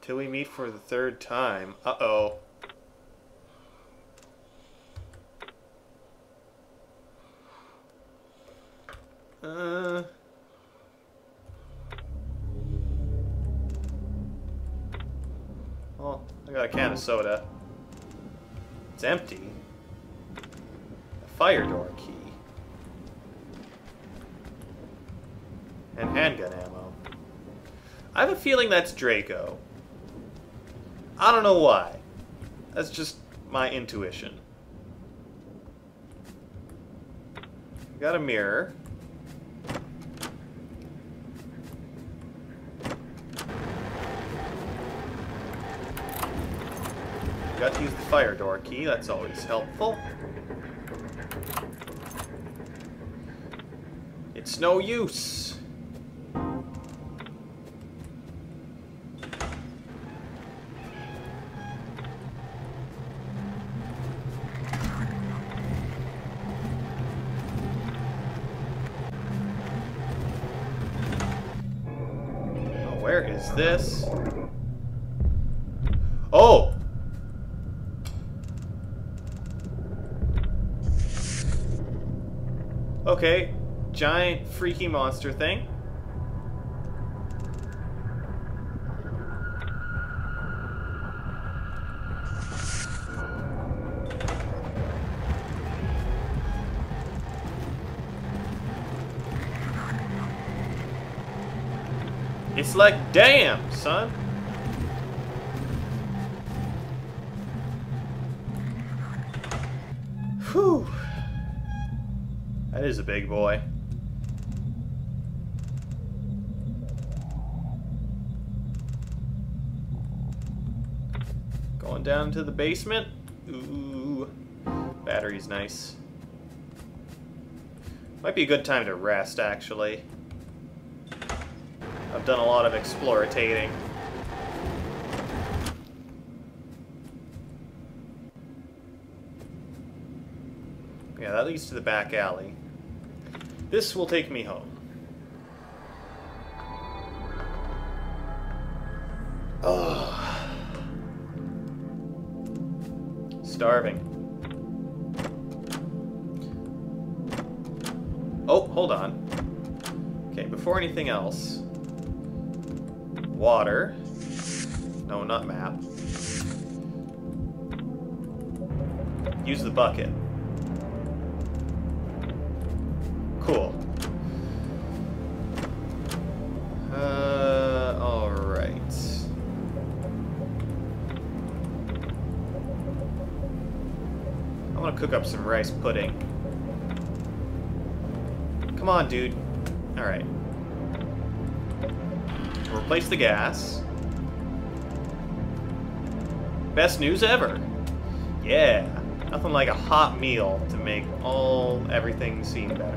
Till we meet for the third time. Uh-oh. Oh, I got a can of soda. It's empty. A fire door key. And handgun ammo. I have a feeling that's Draco. I don't know why. That's just my intuition. Got a mirror. Got to use the fire door key, that's always helpful. It's no use. Oh, where is this? Oh! Okay, giant freaky monster thing. It's like, damn, son. Whew. That is a big boy. Going down to the basement. Ooh. Battery's nice. Might be a good time to rest, actually. I've done a lot of explorating. Yeah, that leads to the back alley. This will take me home. Ugh. Starving. Oh, hold on. Okay, before anything else. Water. No, not map. Use the bucket. Cool. Alright. I want to cook up some rice pudding. Come on, dude. Alright. Replace the gas. Best news ever. Yeah. Nothing like a hot meal to make everything seem better.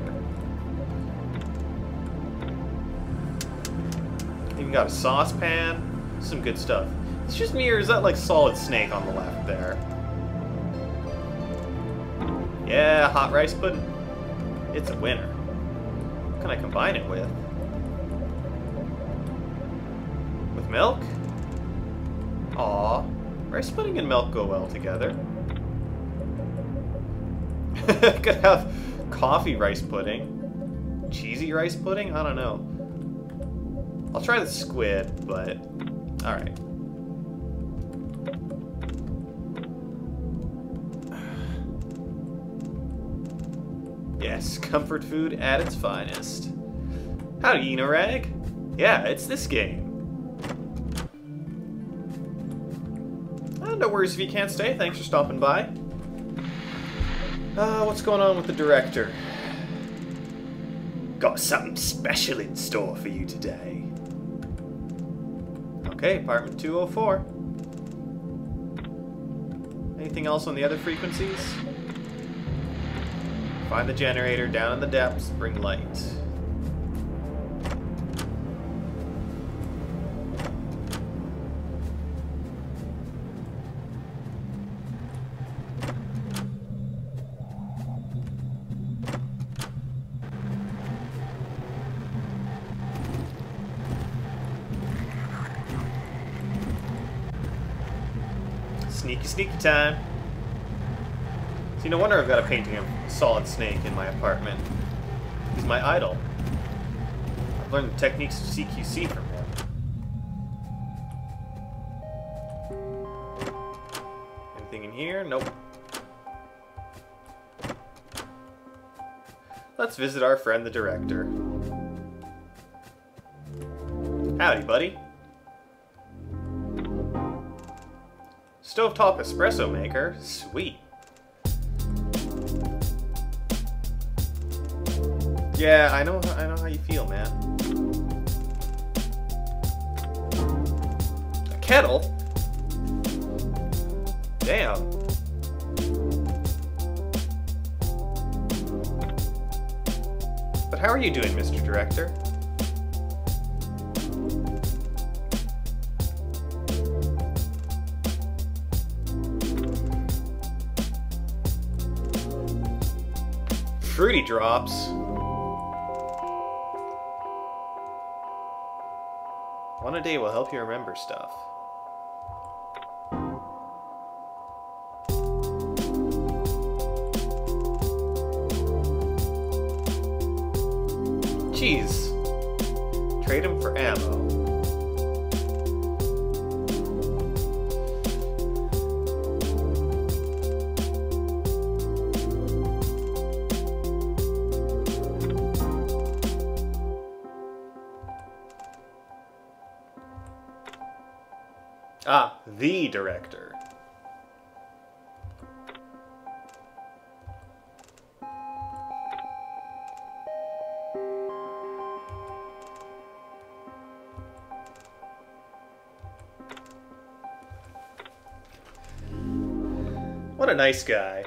Even got a saucepan. Some good stuff. It's just me, or is that like Solid Snake on the left there? Yeah, hot rice pudding. It's a winner. What can I combine it with? With milk? Aw. Rice pudding and milk go well together. Could have coffee rice pudding. Cheesy rice pudding? I don't know. I'll try the squid, but... Alright. Yes, comfort food at its finest. Howdy, Enarag. Yeah, it's this game. No worries if you can't stay. Thanks for stopping by. What's going on with the director? Got something special in store for you today. Okay, apartment 204. Anything else on the other frequencies? Find the generator down in the depths, bring light. Sneaky, sneaky time. See, no wonder I've got a painting of Solid Snake in my apartment. He's my idol. I've learned the techniques of CQC from him. Anything in here? Nope. Let's visit our friend the director. Howdy, buddy. Stovetop espresso maker? Sweet. Yeah, I know how you feel, man. A kettle? Damn. But how are you doing, Mr. Director? Fruity Drops. One a day will help you remember stuff. Jeez. Trade him for ammo. Ah, the director. What a nice guy.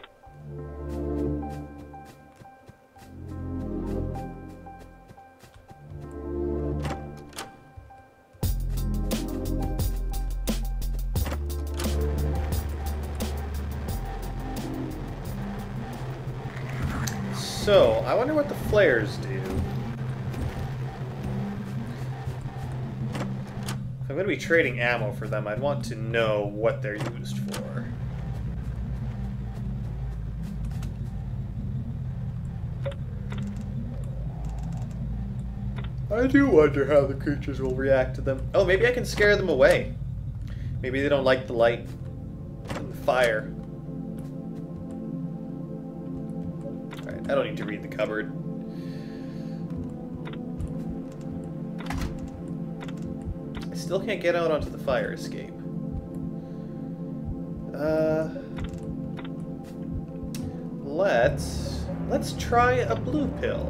So, I wonder what the flares do. If I'm going to be trading ammo for them, I'd want to know what they're used for. I do wonder how the creatures will react to them. Oh, maybe I can scare them away. Maybe they don't like the light and the fire. I don't need to read the cupboard. I still can't get out onto the fire escape. Let's try a blue pill.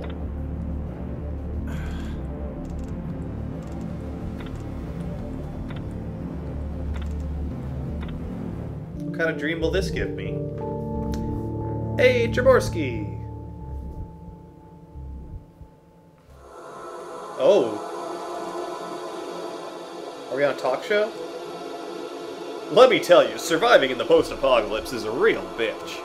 What kind of dream will this give me? Hey, Jaborski! Oh. Are we on a talk show? Let me tell you, surviving in the post-apocalypse is a real bitch.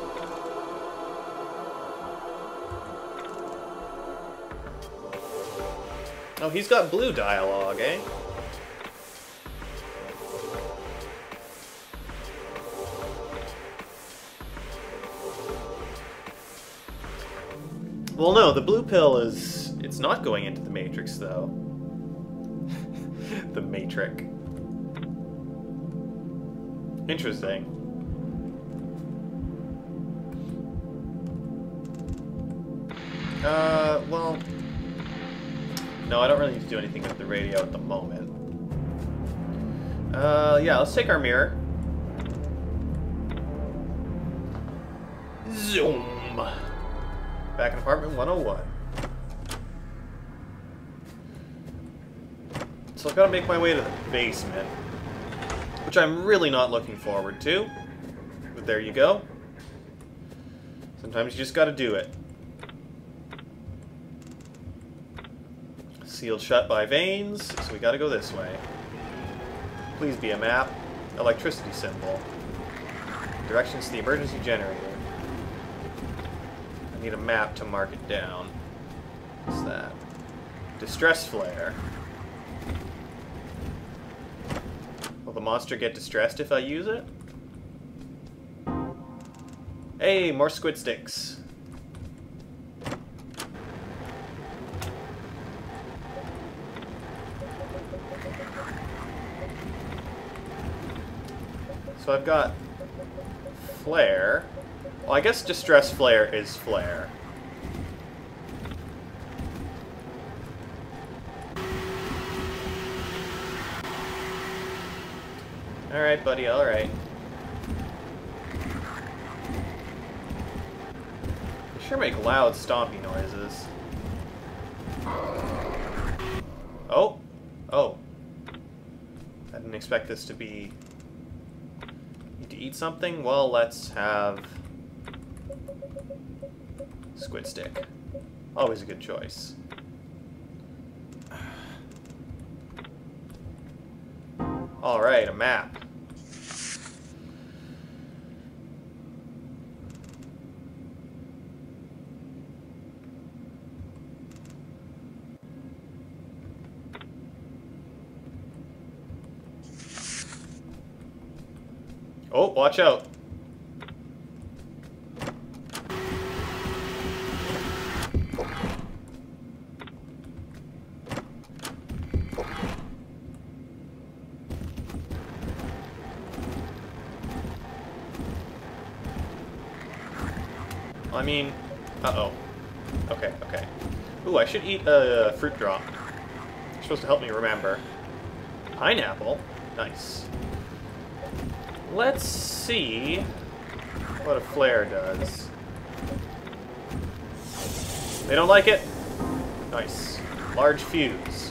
Oh, he's got blue dialogue, eh? Well, no, the blue pill is... It's not going into the Matrix, though. The Matrix. Interesting. Well... No, I don't really need to do anything with the radio at the moment. Yeah, let's take our mirror. Zoom! Back in apartment 101. So I've got to make my way to the basement, which I'm really not looking forward to. But there you go. Sometimes you just got to do it. Sealed shut by veins, so we got to go this way. Please be a map. Electricity symbol. Directions to the emergency generator. I need a map to mark it down. What's that? Distress flare. Will the monster get distressed if I use it? Hey, more squid sticks. So I've got flare. Well, I guess distress flare is flare. Alright, buddy, alright. They sure make loud stompy noises. Oh! Oh. I didn't expect this to be... Need to eat something? Well, let's have... squid stick. Always a good choice. Alright, a map. Oh, watch out. I mean, uh-oh. Okay, okay. Ooh, I should eat a fruit drop. It's supposed to help me remember. Pineapple? Nice. Let's see what a flare does. They don't like it? Nice. Large fuse.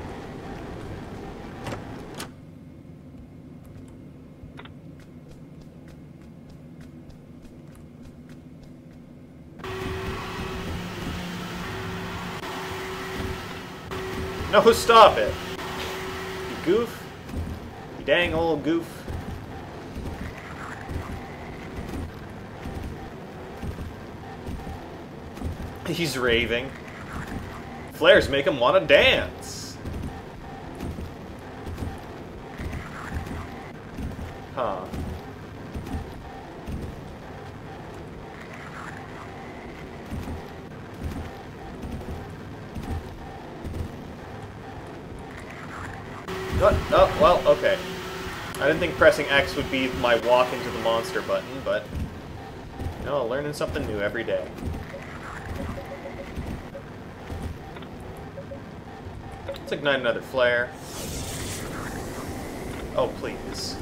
No, stop it! You goof. You dang old goof. He's raving. Flares make him want to dance. Huh. What? Oh, well, okay. I didn't think pressing X would be my walk into the monster button, but... No, learning something new every day. Let's ignite another flare. Oh, please.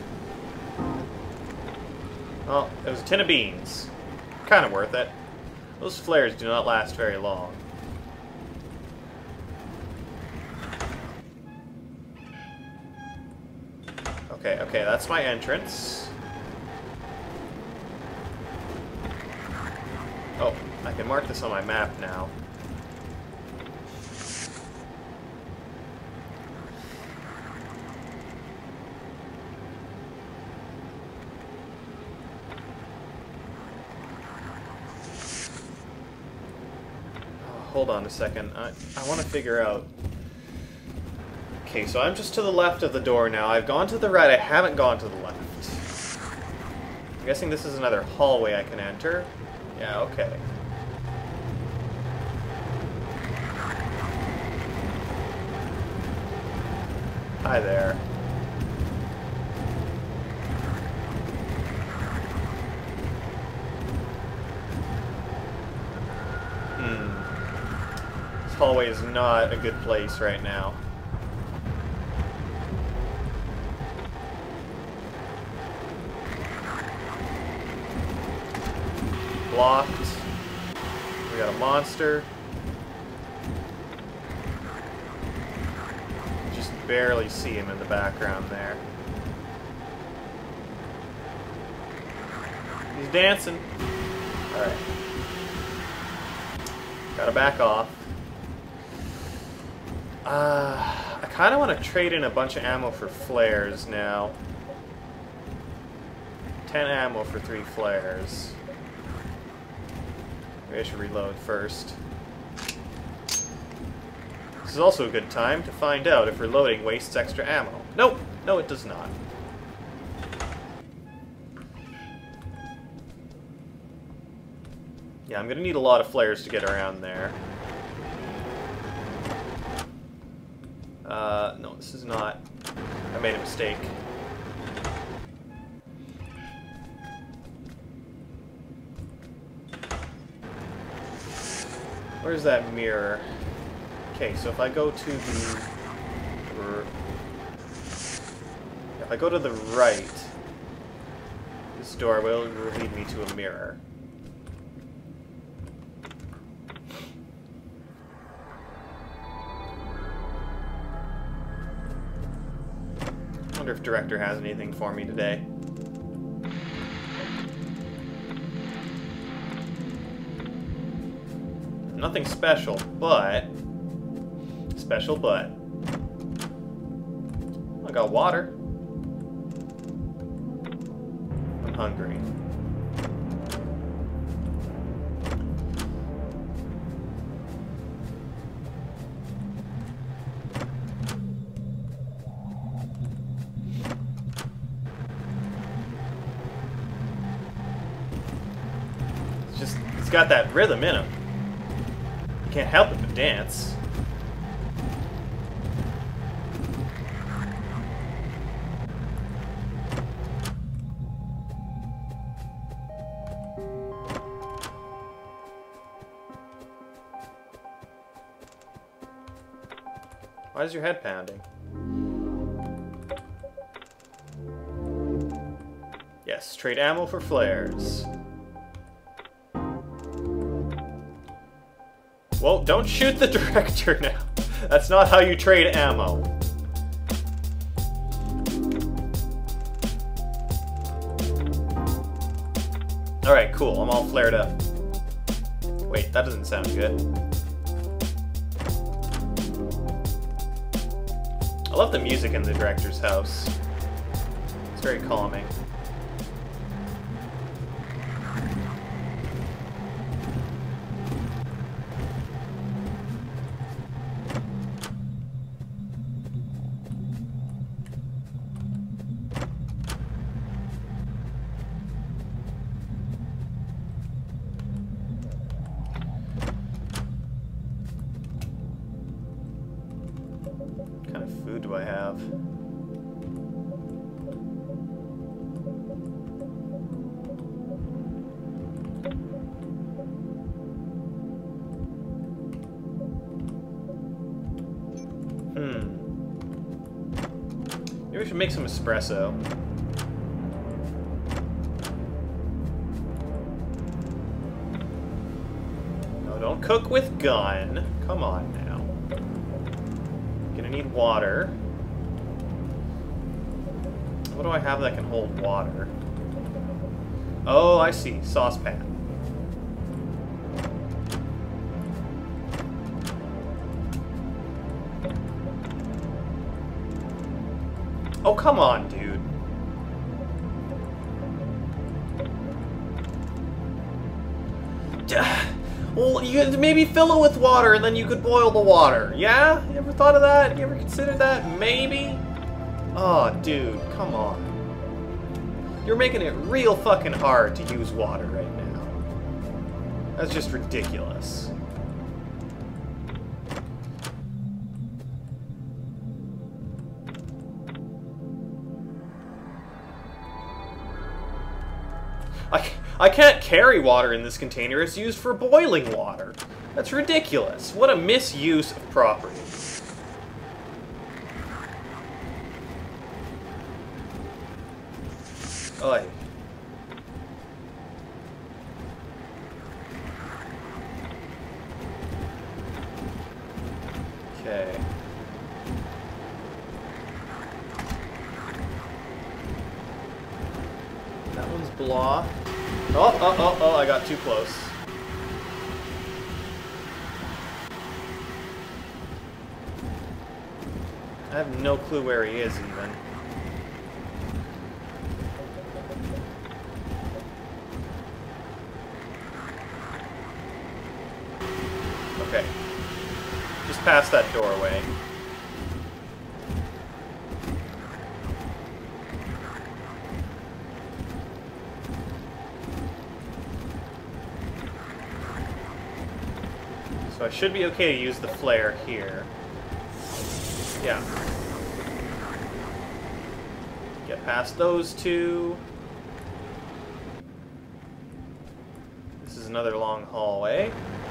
Oh, it was a tin of beans. Kind of worth it. Those flares do not last very long. Okay, okay, that's my entrance. Oh, I can mark this on my map now. Hold on a second. I want to figure out... Okay, so I'm just to the left of the door now. I've gone to the right. I haven't gone to the left. I'm guessing this is another hallway I can enter. Yeah, okay. Hi there. This hallway is not a good place right now. Blocked. We got a monster. Just barely see him in the background there. He's dancing. Alright. Gotta back off. I kind of want to trade in a bunch of ammo for flares now. 10 ammo for 3 flares. Maybe I should reload first. This is also a good time to find out if reloading wastes extra ammo. Nope! No, it does not. Yeah, I'm gonna need a lot of flares to get around there. No, this is not... I made a mistake. Where's that mirror? Okay, so if I go to the... If I go to the right, this door will lead me to a mirror. I wonder if Director has anything for me today. Nothing special, but... Special, but... I got water. I'm hungry. It's got that rhythm in him. You can't help it but dance. Why is your head pounding? Yes, trade ammo for flares. Well, don't shoot the Director now. That's not how you trade ammo. Alright, cool. I'm all flared up. Wait, that doesn't sound good. I love the music in the Director's house. It's very calming. What kind of food do I have? Maybe we should make some espresso. No, don't cook with gun. Come on now. Gonna need water. What do I have that can hold water? Oh, I see. Saucepan. Oh, come on, dude. Well, you could maybe fill it with water and then you could boil the water. Yeah? You ever thought of that? You ever considered that? Maybe? Oh, dude, come on. You're making it real fucking hard to use water right now. That's just ridiculous. I can't carry water in this container. It's used for boiling water. That's ridiculous. What a misuse of property. Oy. Okay. That one's blah. Oh, I got too close. I have no clue where he is, even. Okay. Just past that doorway. So I should be okay to use the flare here. Yeah. Get past those two. This is another long hallway.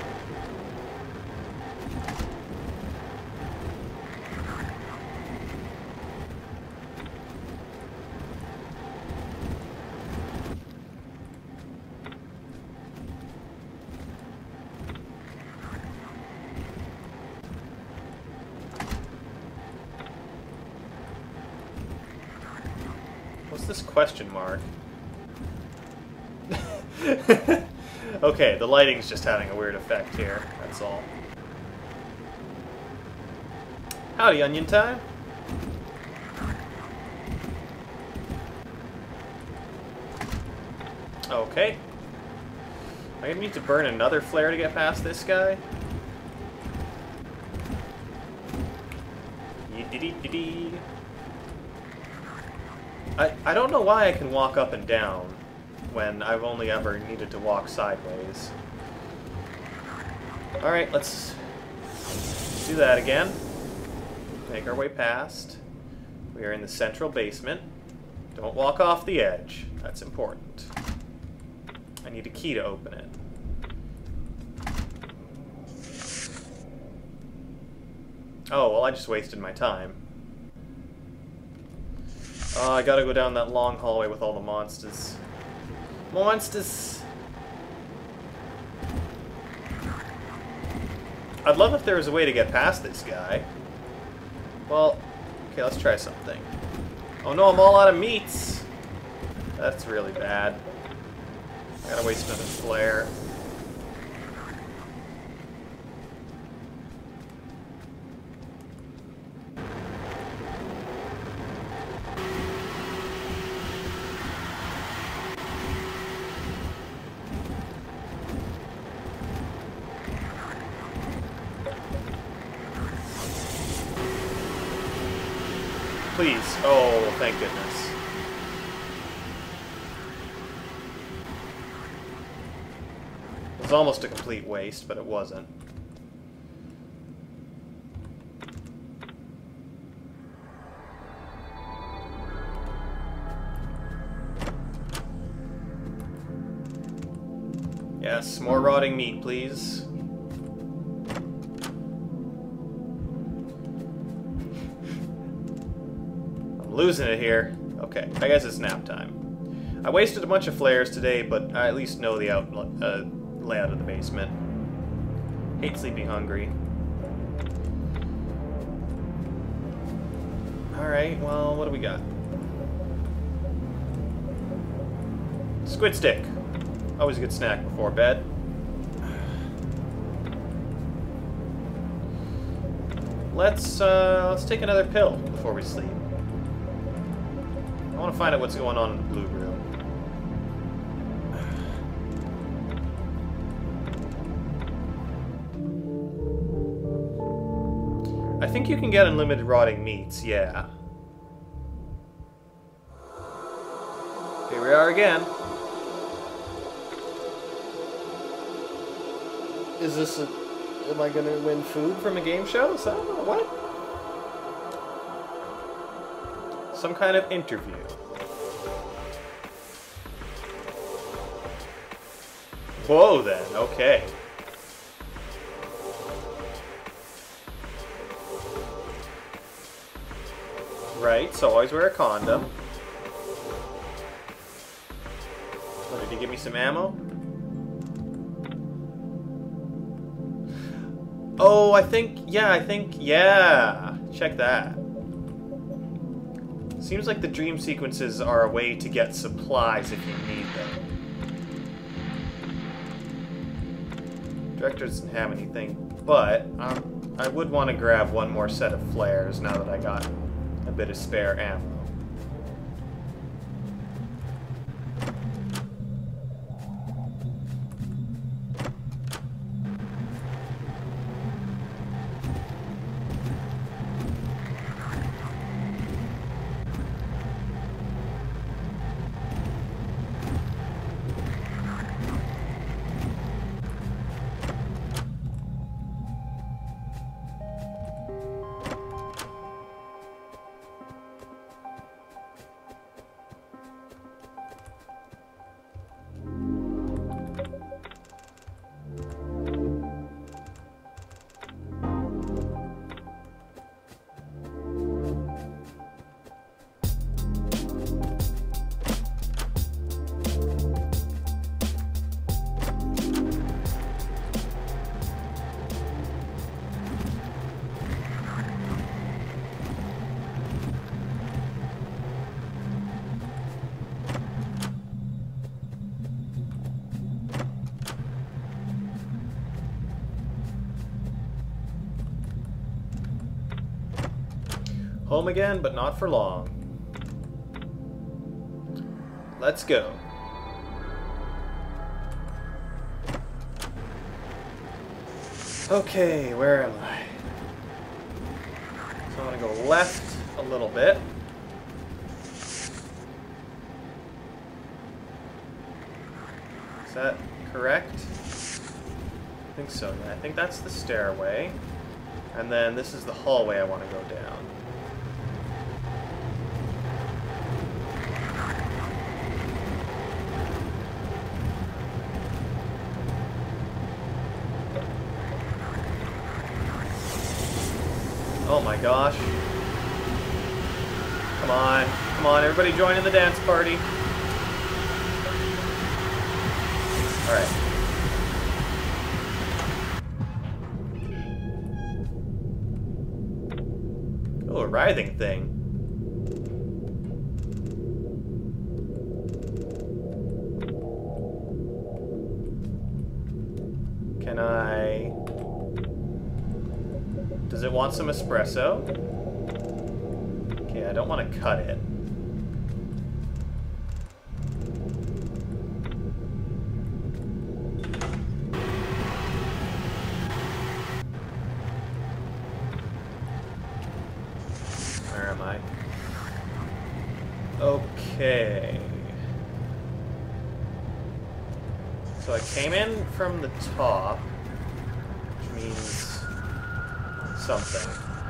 What's this question mark? Okay, the lighting's just having a weird effect here, that's all. Howdy, Onion Time. Okay. Am I gonna need to burn another flare to get past this guy? Yee-dee-dee-dee-dee. I don't know why I can walk up and down when I've only ever needed to walk sideways. Alright, let's do that again. Make our way past. We are in the central basement. Don't walk off the edge. That's important. I need a key to open it. Oh, well, I just wasted my time. Oh, I gotta go down that long hallway with all the monsters. Monsters! I'd love if there was a way to get past this guy. Well, okay, let's try something. Oh no, I'm all out of meats! That's really bad. I gotta waste another flare. Please. Oh, thank goodness. It was almost a complete waste, but it wasn't. Yes, more rotting meat, please. Losing it here. Okay, I guess it's nap time. I wasted a bunch of flares today, but I at least know the layout of the basement. Hate sleeping hungry. Alright, well, what do we got? Squid stick. Always a good snack before bed. Let's take another pill before we sleep. I want to find out what's going on in the blue room. I think you can get unlimited rotting meats, yeah. Here we are again. Is this a... Am I gonna win food from a game show? So, what? Some kind of interview. Whoa, then. Okay. Right, so always wear a condom. What, did he give me some ammo? Oh, I think, yeah. Check that. Seems like the dream sequences are a way to get supplies if you need them. Director doesn't have anything, but I would want to grab one more set of flares now that I got a bit of spare ammo. Home again, but not for long. Let's go. Okay, where am I? So I'm gonna go left a little bit. Is that correct? I think so, yeah. I think that's the stairway. And then this is the hallway I want to go down. Oh my gosh. Come on. Come on, everybody join in the dance party. Alright. Oh, a writhing thing. Can I... Does it want some espresso? Okay, I don't want to cut it. Where am I? Okay. So I came in from the top, which means something.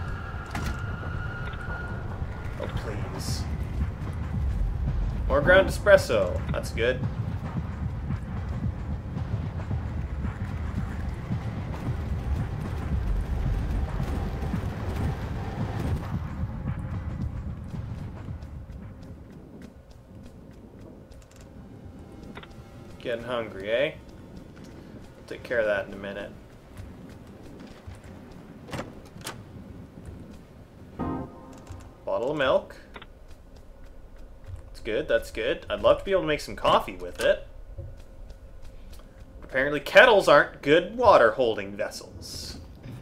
Oh, please. More ground espresso. That's good. Getting hungry, eh? Take care of that in a minute. Bottle of milk. That's good, that's good. I'd love to be able to make some coffee with it. Apparently kettles aren't good water-holding vessels.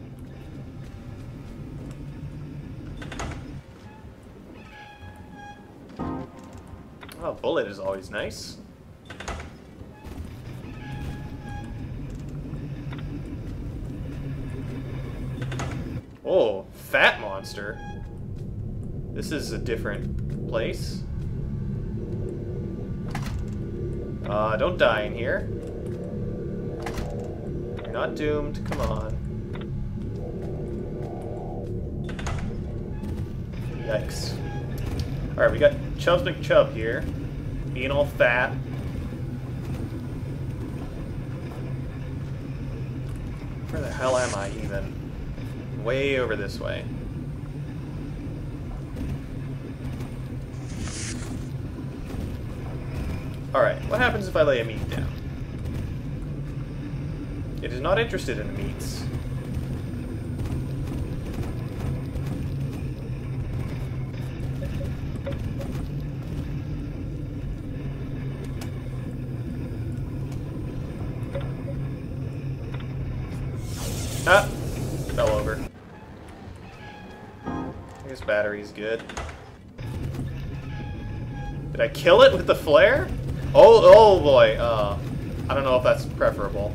Oh, a bullet is always nice. Oh, fat monster. This is a different place. Don't die in here. You're not doomed. Come on. Yikes. Alright, we got Chubbs McChubb here. Being all fat. Where the hell am I even? Way over this way. Alright, what happens if I lay a meat down? It is not interested in the meats. Ah! Fell over. I guess battery's good. Did I kill it with the flare? Oh boy. I don't know if that's preferable.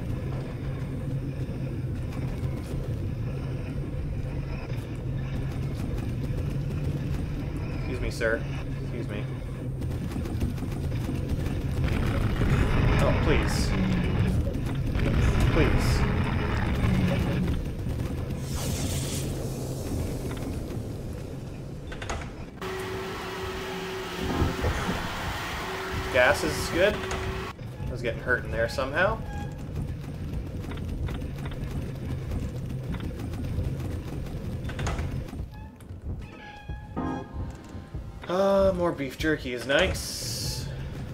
Excuse me, sir. Excuse me. Oh, please. Please. Gas is good. I was getting hurt in there somehow. More beef jerky is nice.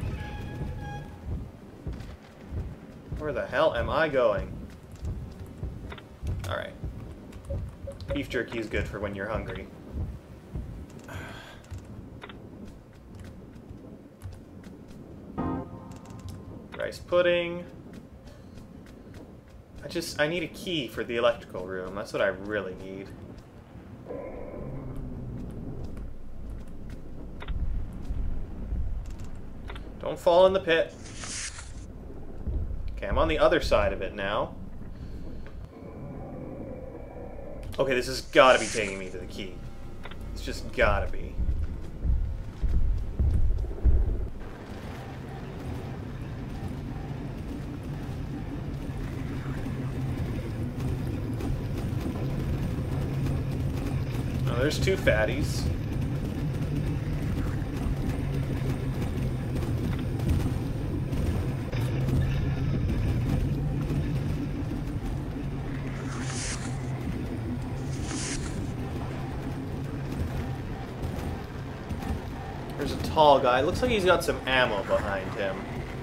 Where the hell am I going? Alright. Beef jerky is good for when you're hungry. Rice pudding. I need a key for the electrical room. That's what I really need. Don't fall in the pit. Okay, I'm on the other side of it now. Okay, this has gotta be taking me to the key. It's just gotta be. Oh, there's two fatties. There's a tall guy. Looks like he's got some ammo behind him.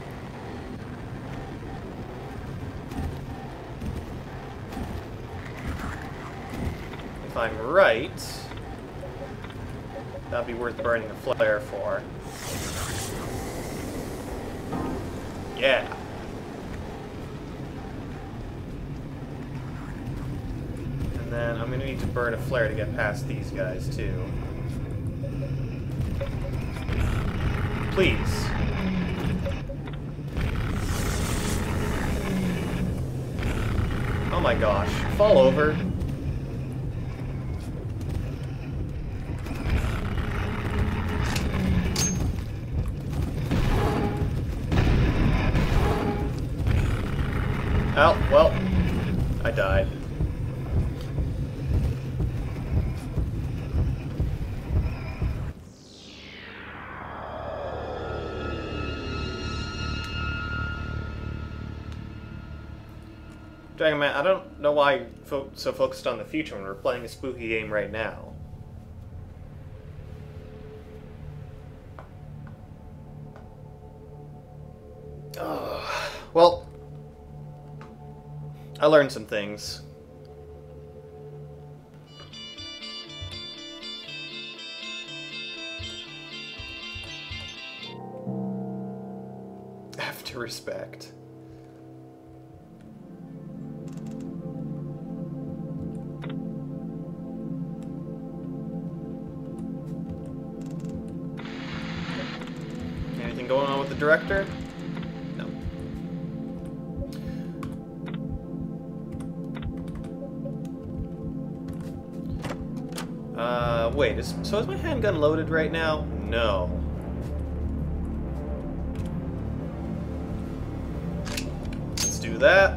If I'm right, that'd be worth burning a flare for. Yeah. And then I'm gonna need to burn a flare to get past these guys too. Please. Oh my gosh. Fall over. Oh, well, I died. Dragon Man, I don't know why you're so focused on the future when we're playing a spooky game right now. Well, I learned some things. After respect. Anything going on with the director? No. Wait, so is my handgun loaded right now? No. Let's do that.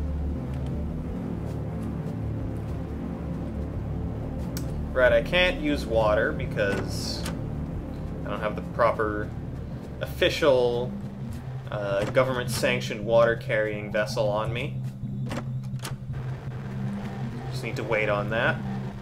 Right, I can't use water because I don't have the proper official government-sanctioned water-carrying vessel on me. Just need to wait on that.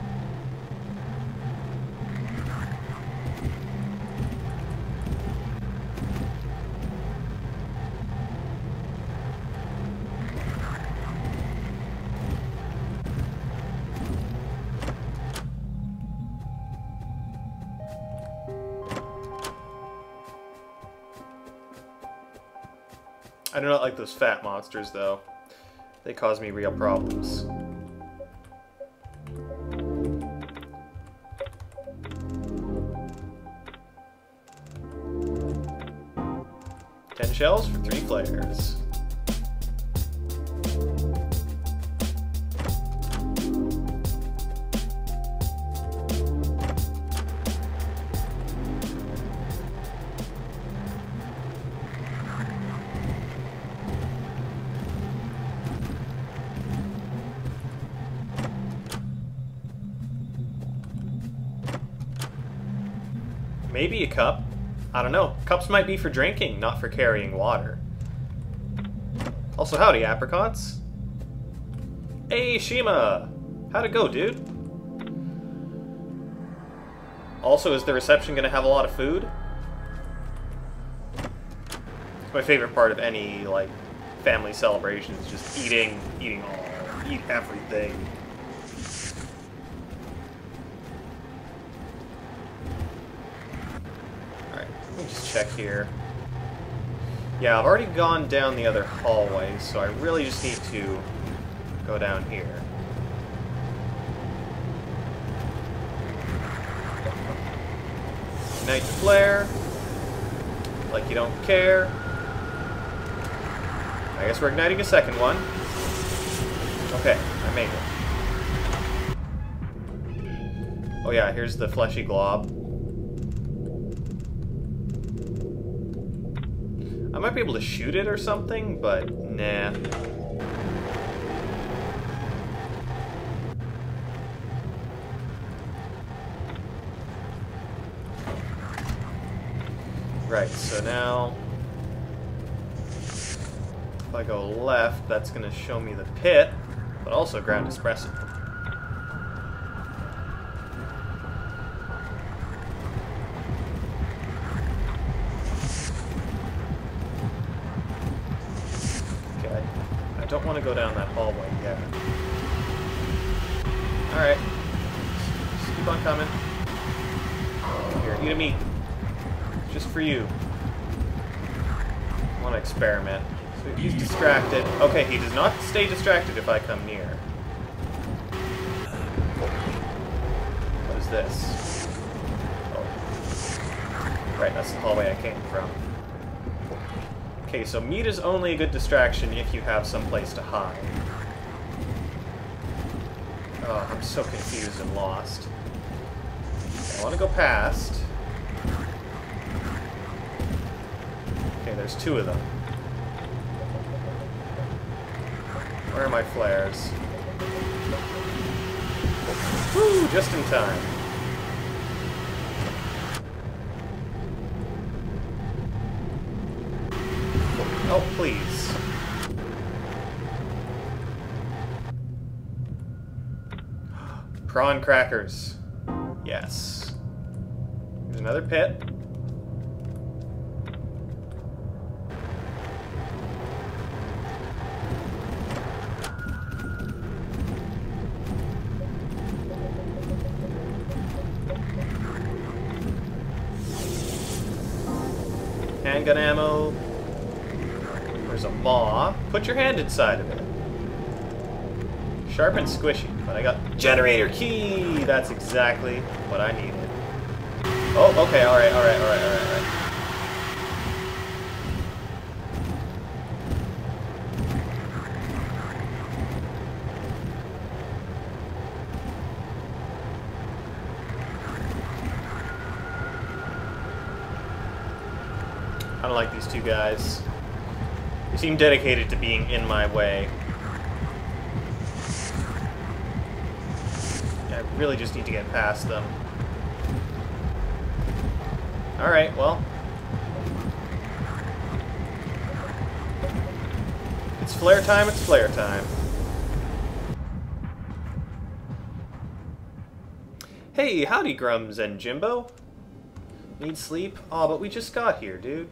I do not like those fat monsters, though. They cause me real problems. Ten shells for 3 flares. Maybe a cup. I don't know. Cups might be for drinking, not for carrying water. Also, howdy, apricots. Hey, Shima! How'd it go, dude? Also, is the reception gonna have a lot of food? It's my favorite part of any, like, family celebration is just eating all, eat everything. Let me just check here. Yeah, I've already gone down the other hallway, so I really just need to go down here. Ignite the flare. like you don't care. I guess we're igniting a second one. Okay, I made it. Oh yeah, here's the fleshy glob. I might be able to shoot it or something, but nah. Right, so now if I go left, that's going to show me the pit, but also ground espresso. Okay, I don't want to go down that hallway yet. Alright, just keep on coming. Here, eat a meat. Just for you. I want to experiment. So he's distracted. Okay, he does not stay distracted if I come near. What is this? Oh. Right, that's the hallway I came from. Okay, so meat is only a good distraction if you have some place to hide. Oh, I'm so confused and lost. Okay, I want to go past. Okay, there's two of them. Where are my flares? Woo! Just in time. Oh, please. Prawn crackers. Yes. Here's another pit. Handgun ammo. There's a maw. Put your hand inside of it. Sharp and squishy. But I got generator key. That's exactly what I needed. Oh, okay. All right. I don't like these two guys. They seem dedicated to being in my way. I really just need to get past them. Alright, well. It's flare time, it's flare time. Hey, howdy Grums and Jimbo. Need sleep? Aw, but we just got here, dude.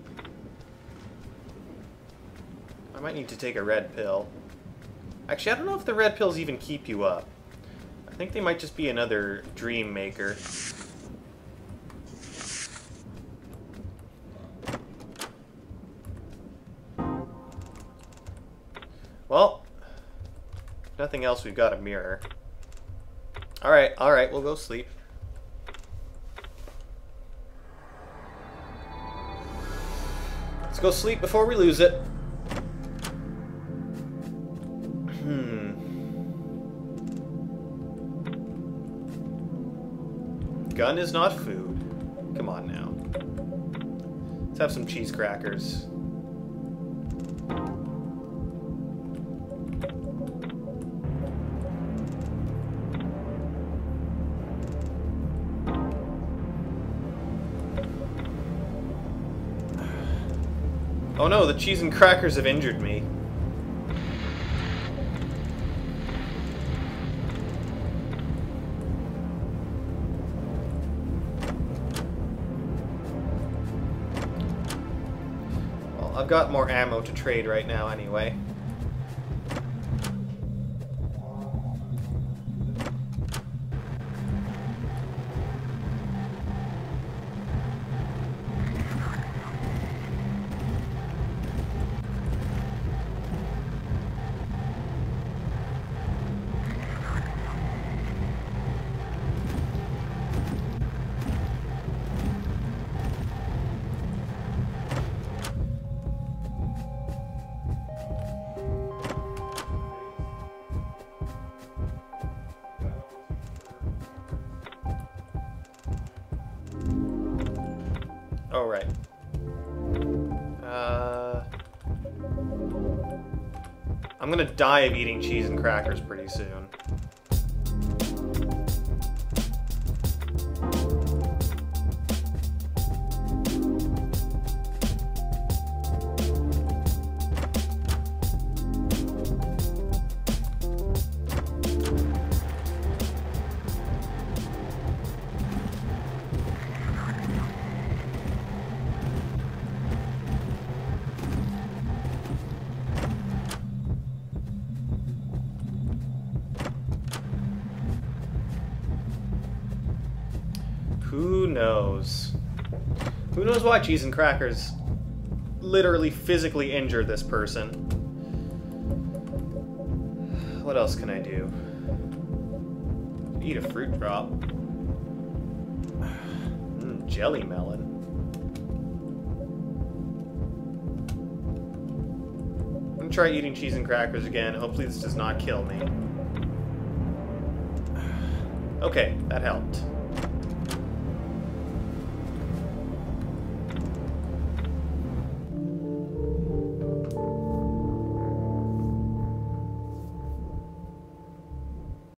I might need to take a red pill. Actually, I don't know if the red pills even keep you up. I think they might just be another dream maker. Well, if nothing else, we've got a mirror. Alright, we'll go sleep. Let's go sleep before we lose it. Gun is not food. Come on now. Let's have some cheese crackers. Oh no, the cheese and crackers have injured me. Well, I've got more ammo to trade right now anyway. gonna die of eating cheese and crackers pretty soon. Who knows? Who knows why cheese and crackers literally physically injure this person? What else can I do? Eat a fruit drop. Jelly melon. I'm gonna try eating cheese and crackers again. Hopefully this does not kill me. Okay, that helped.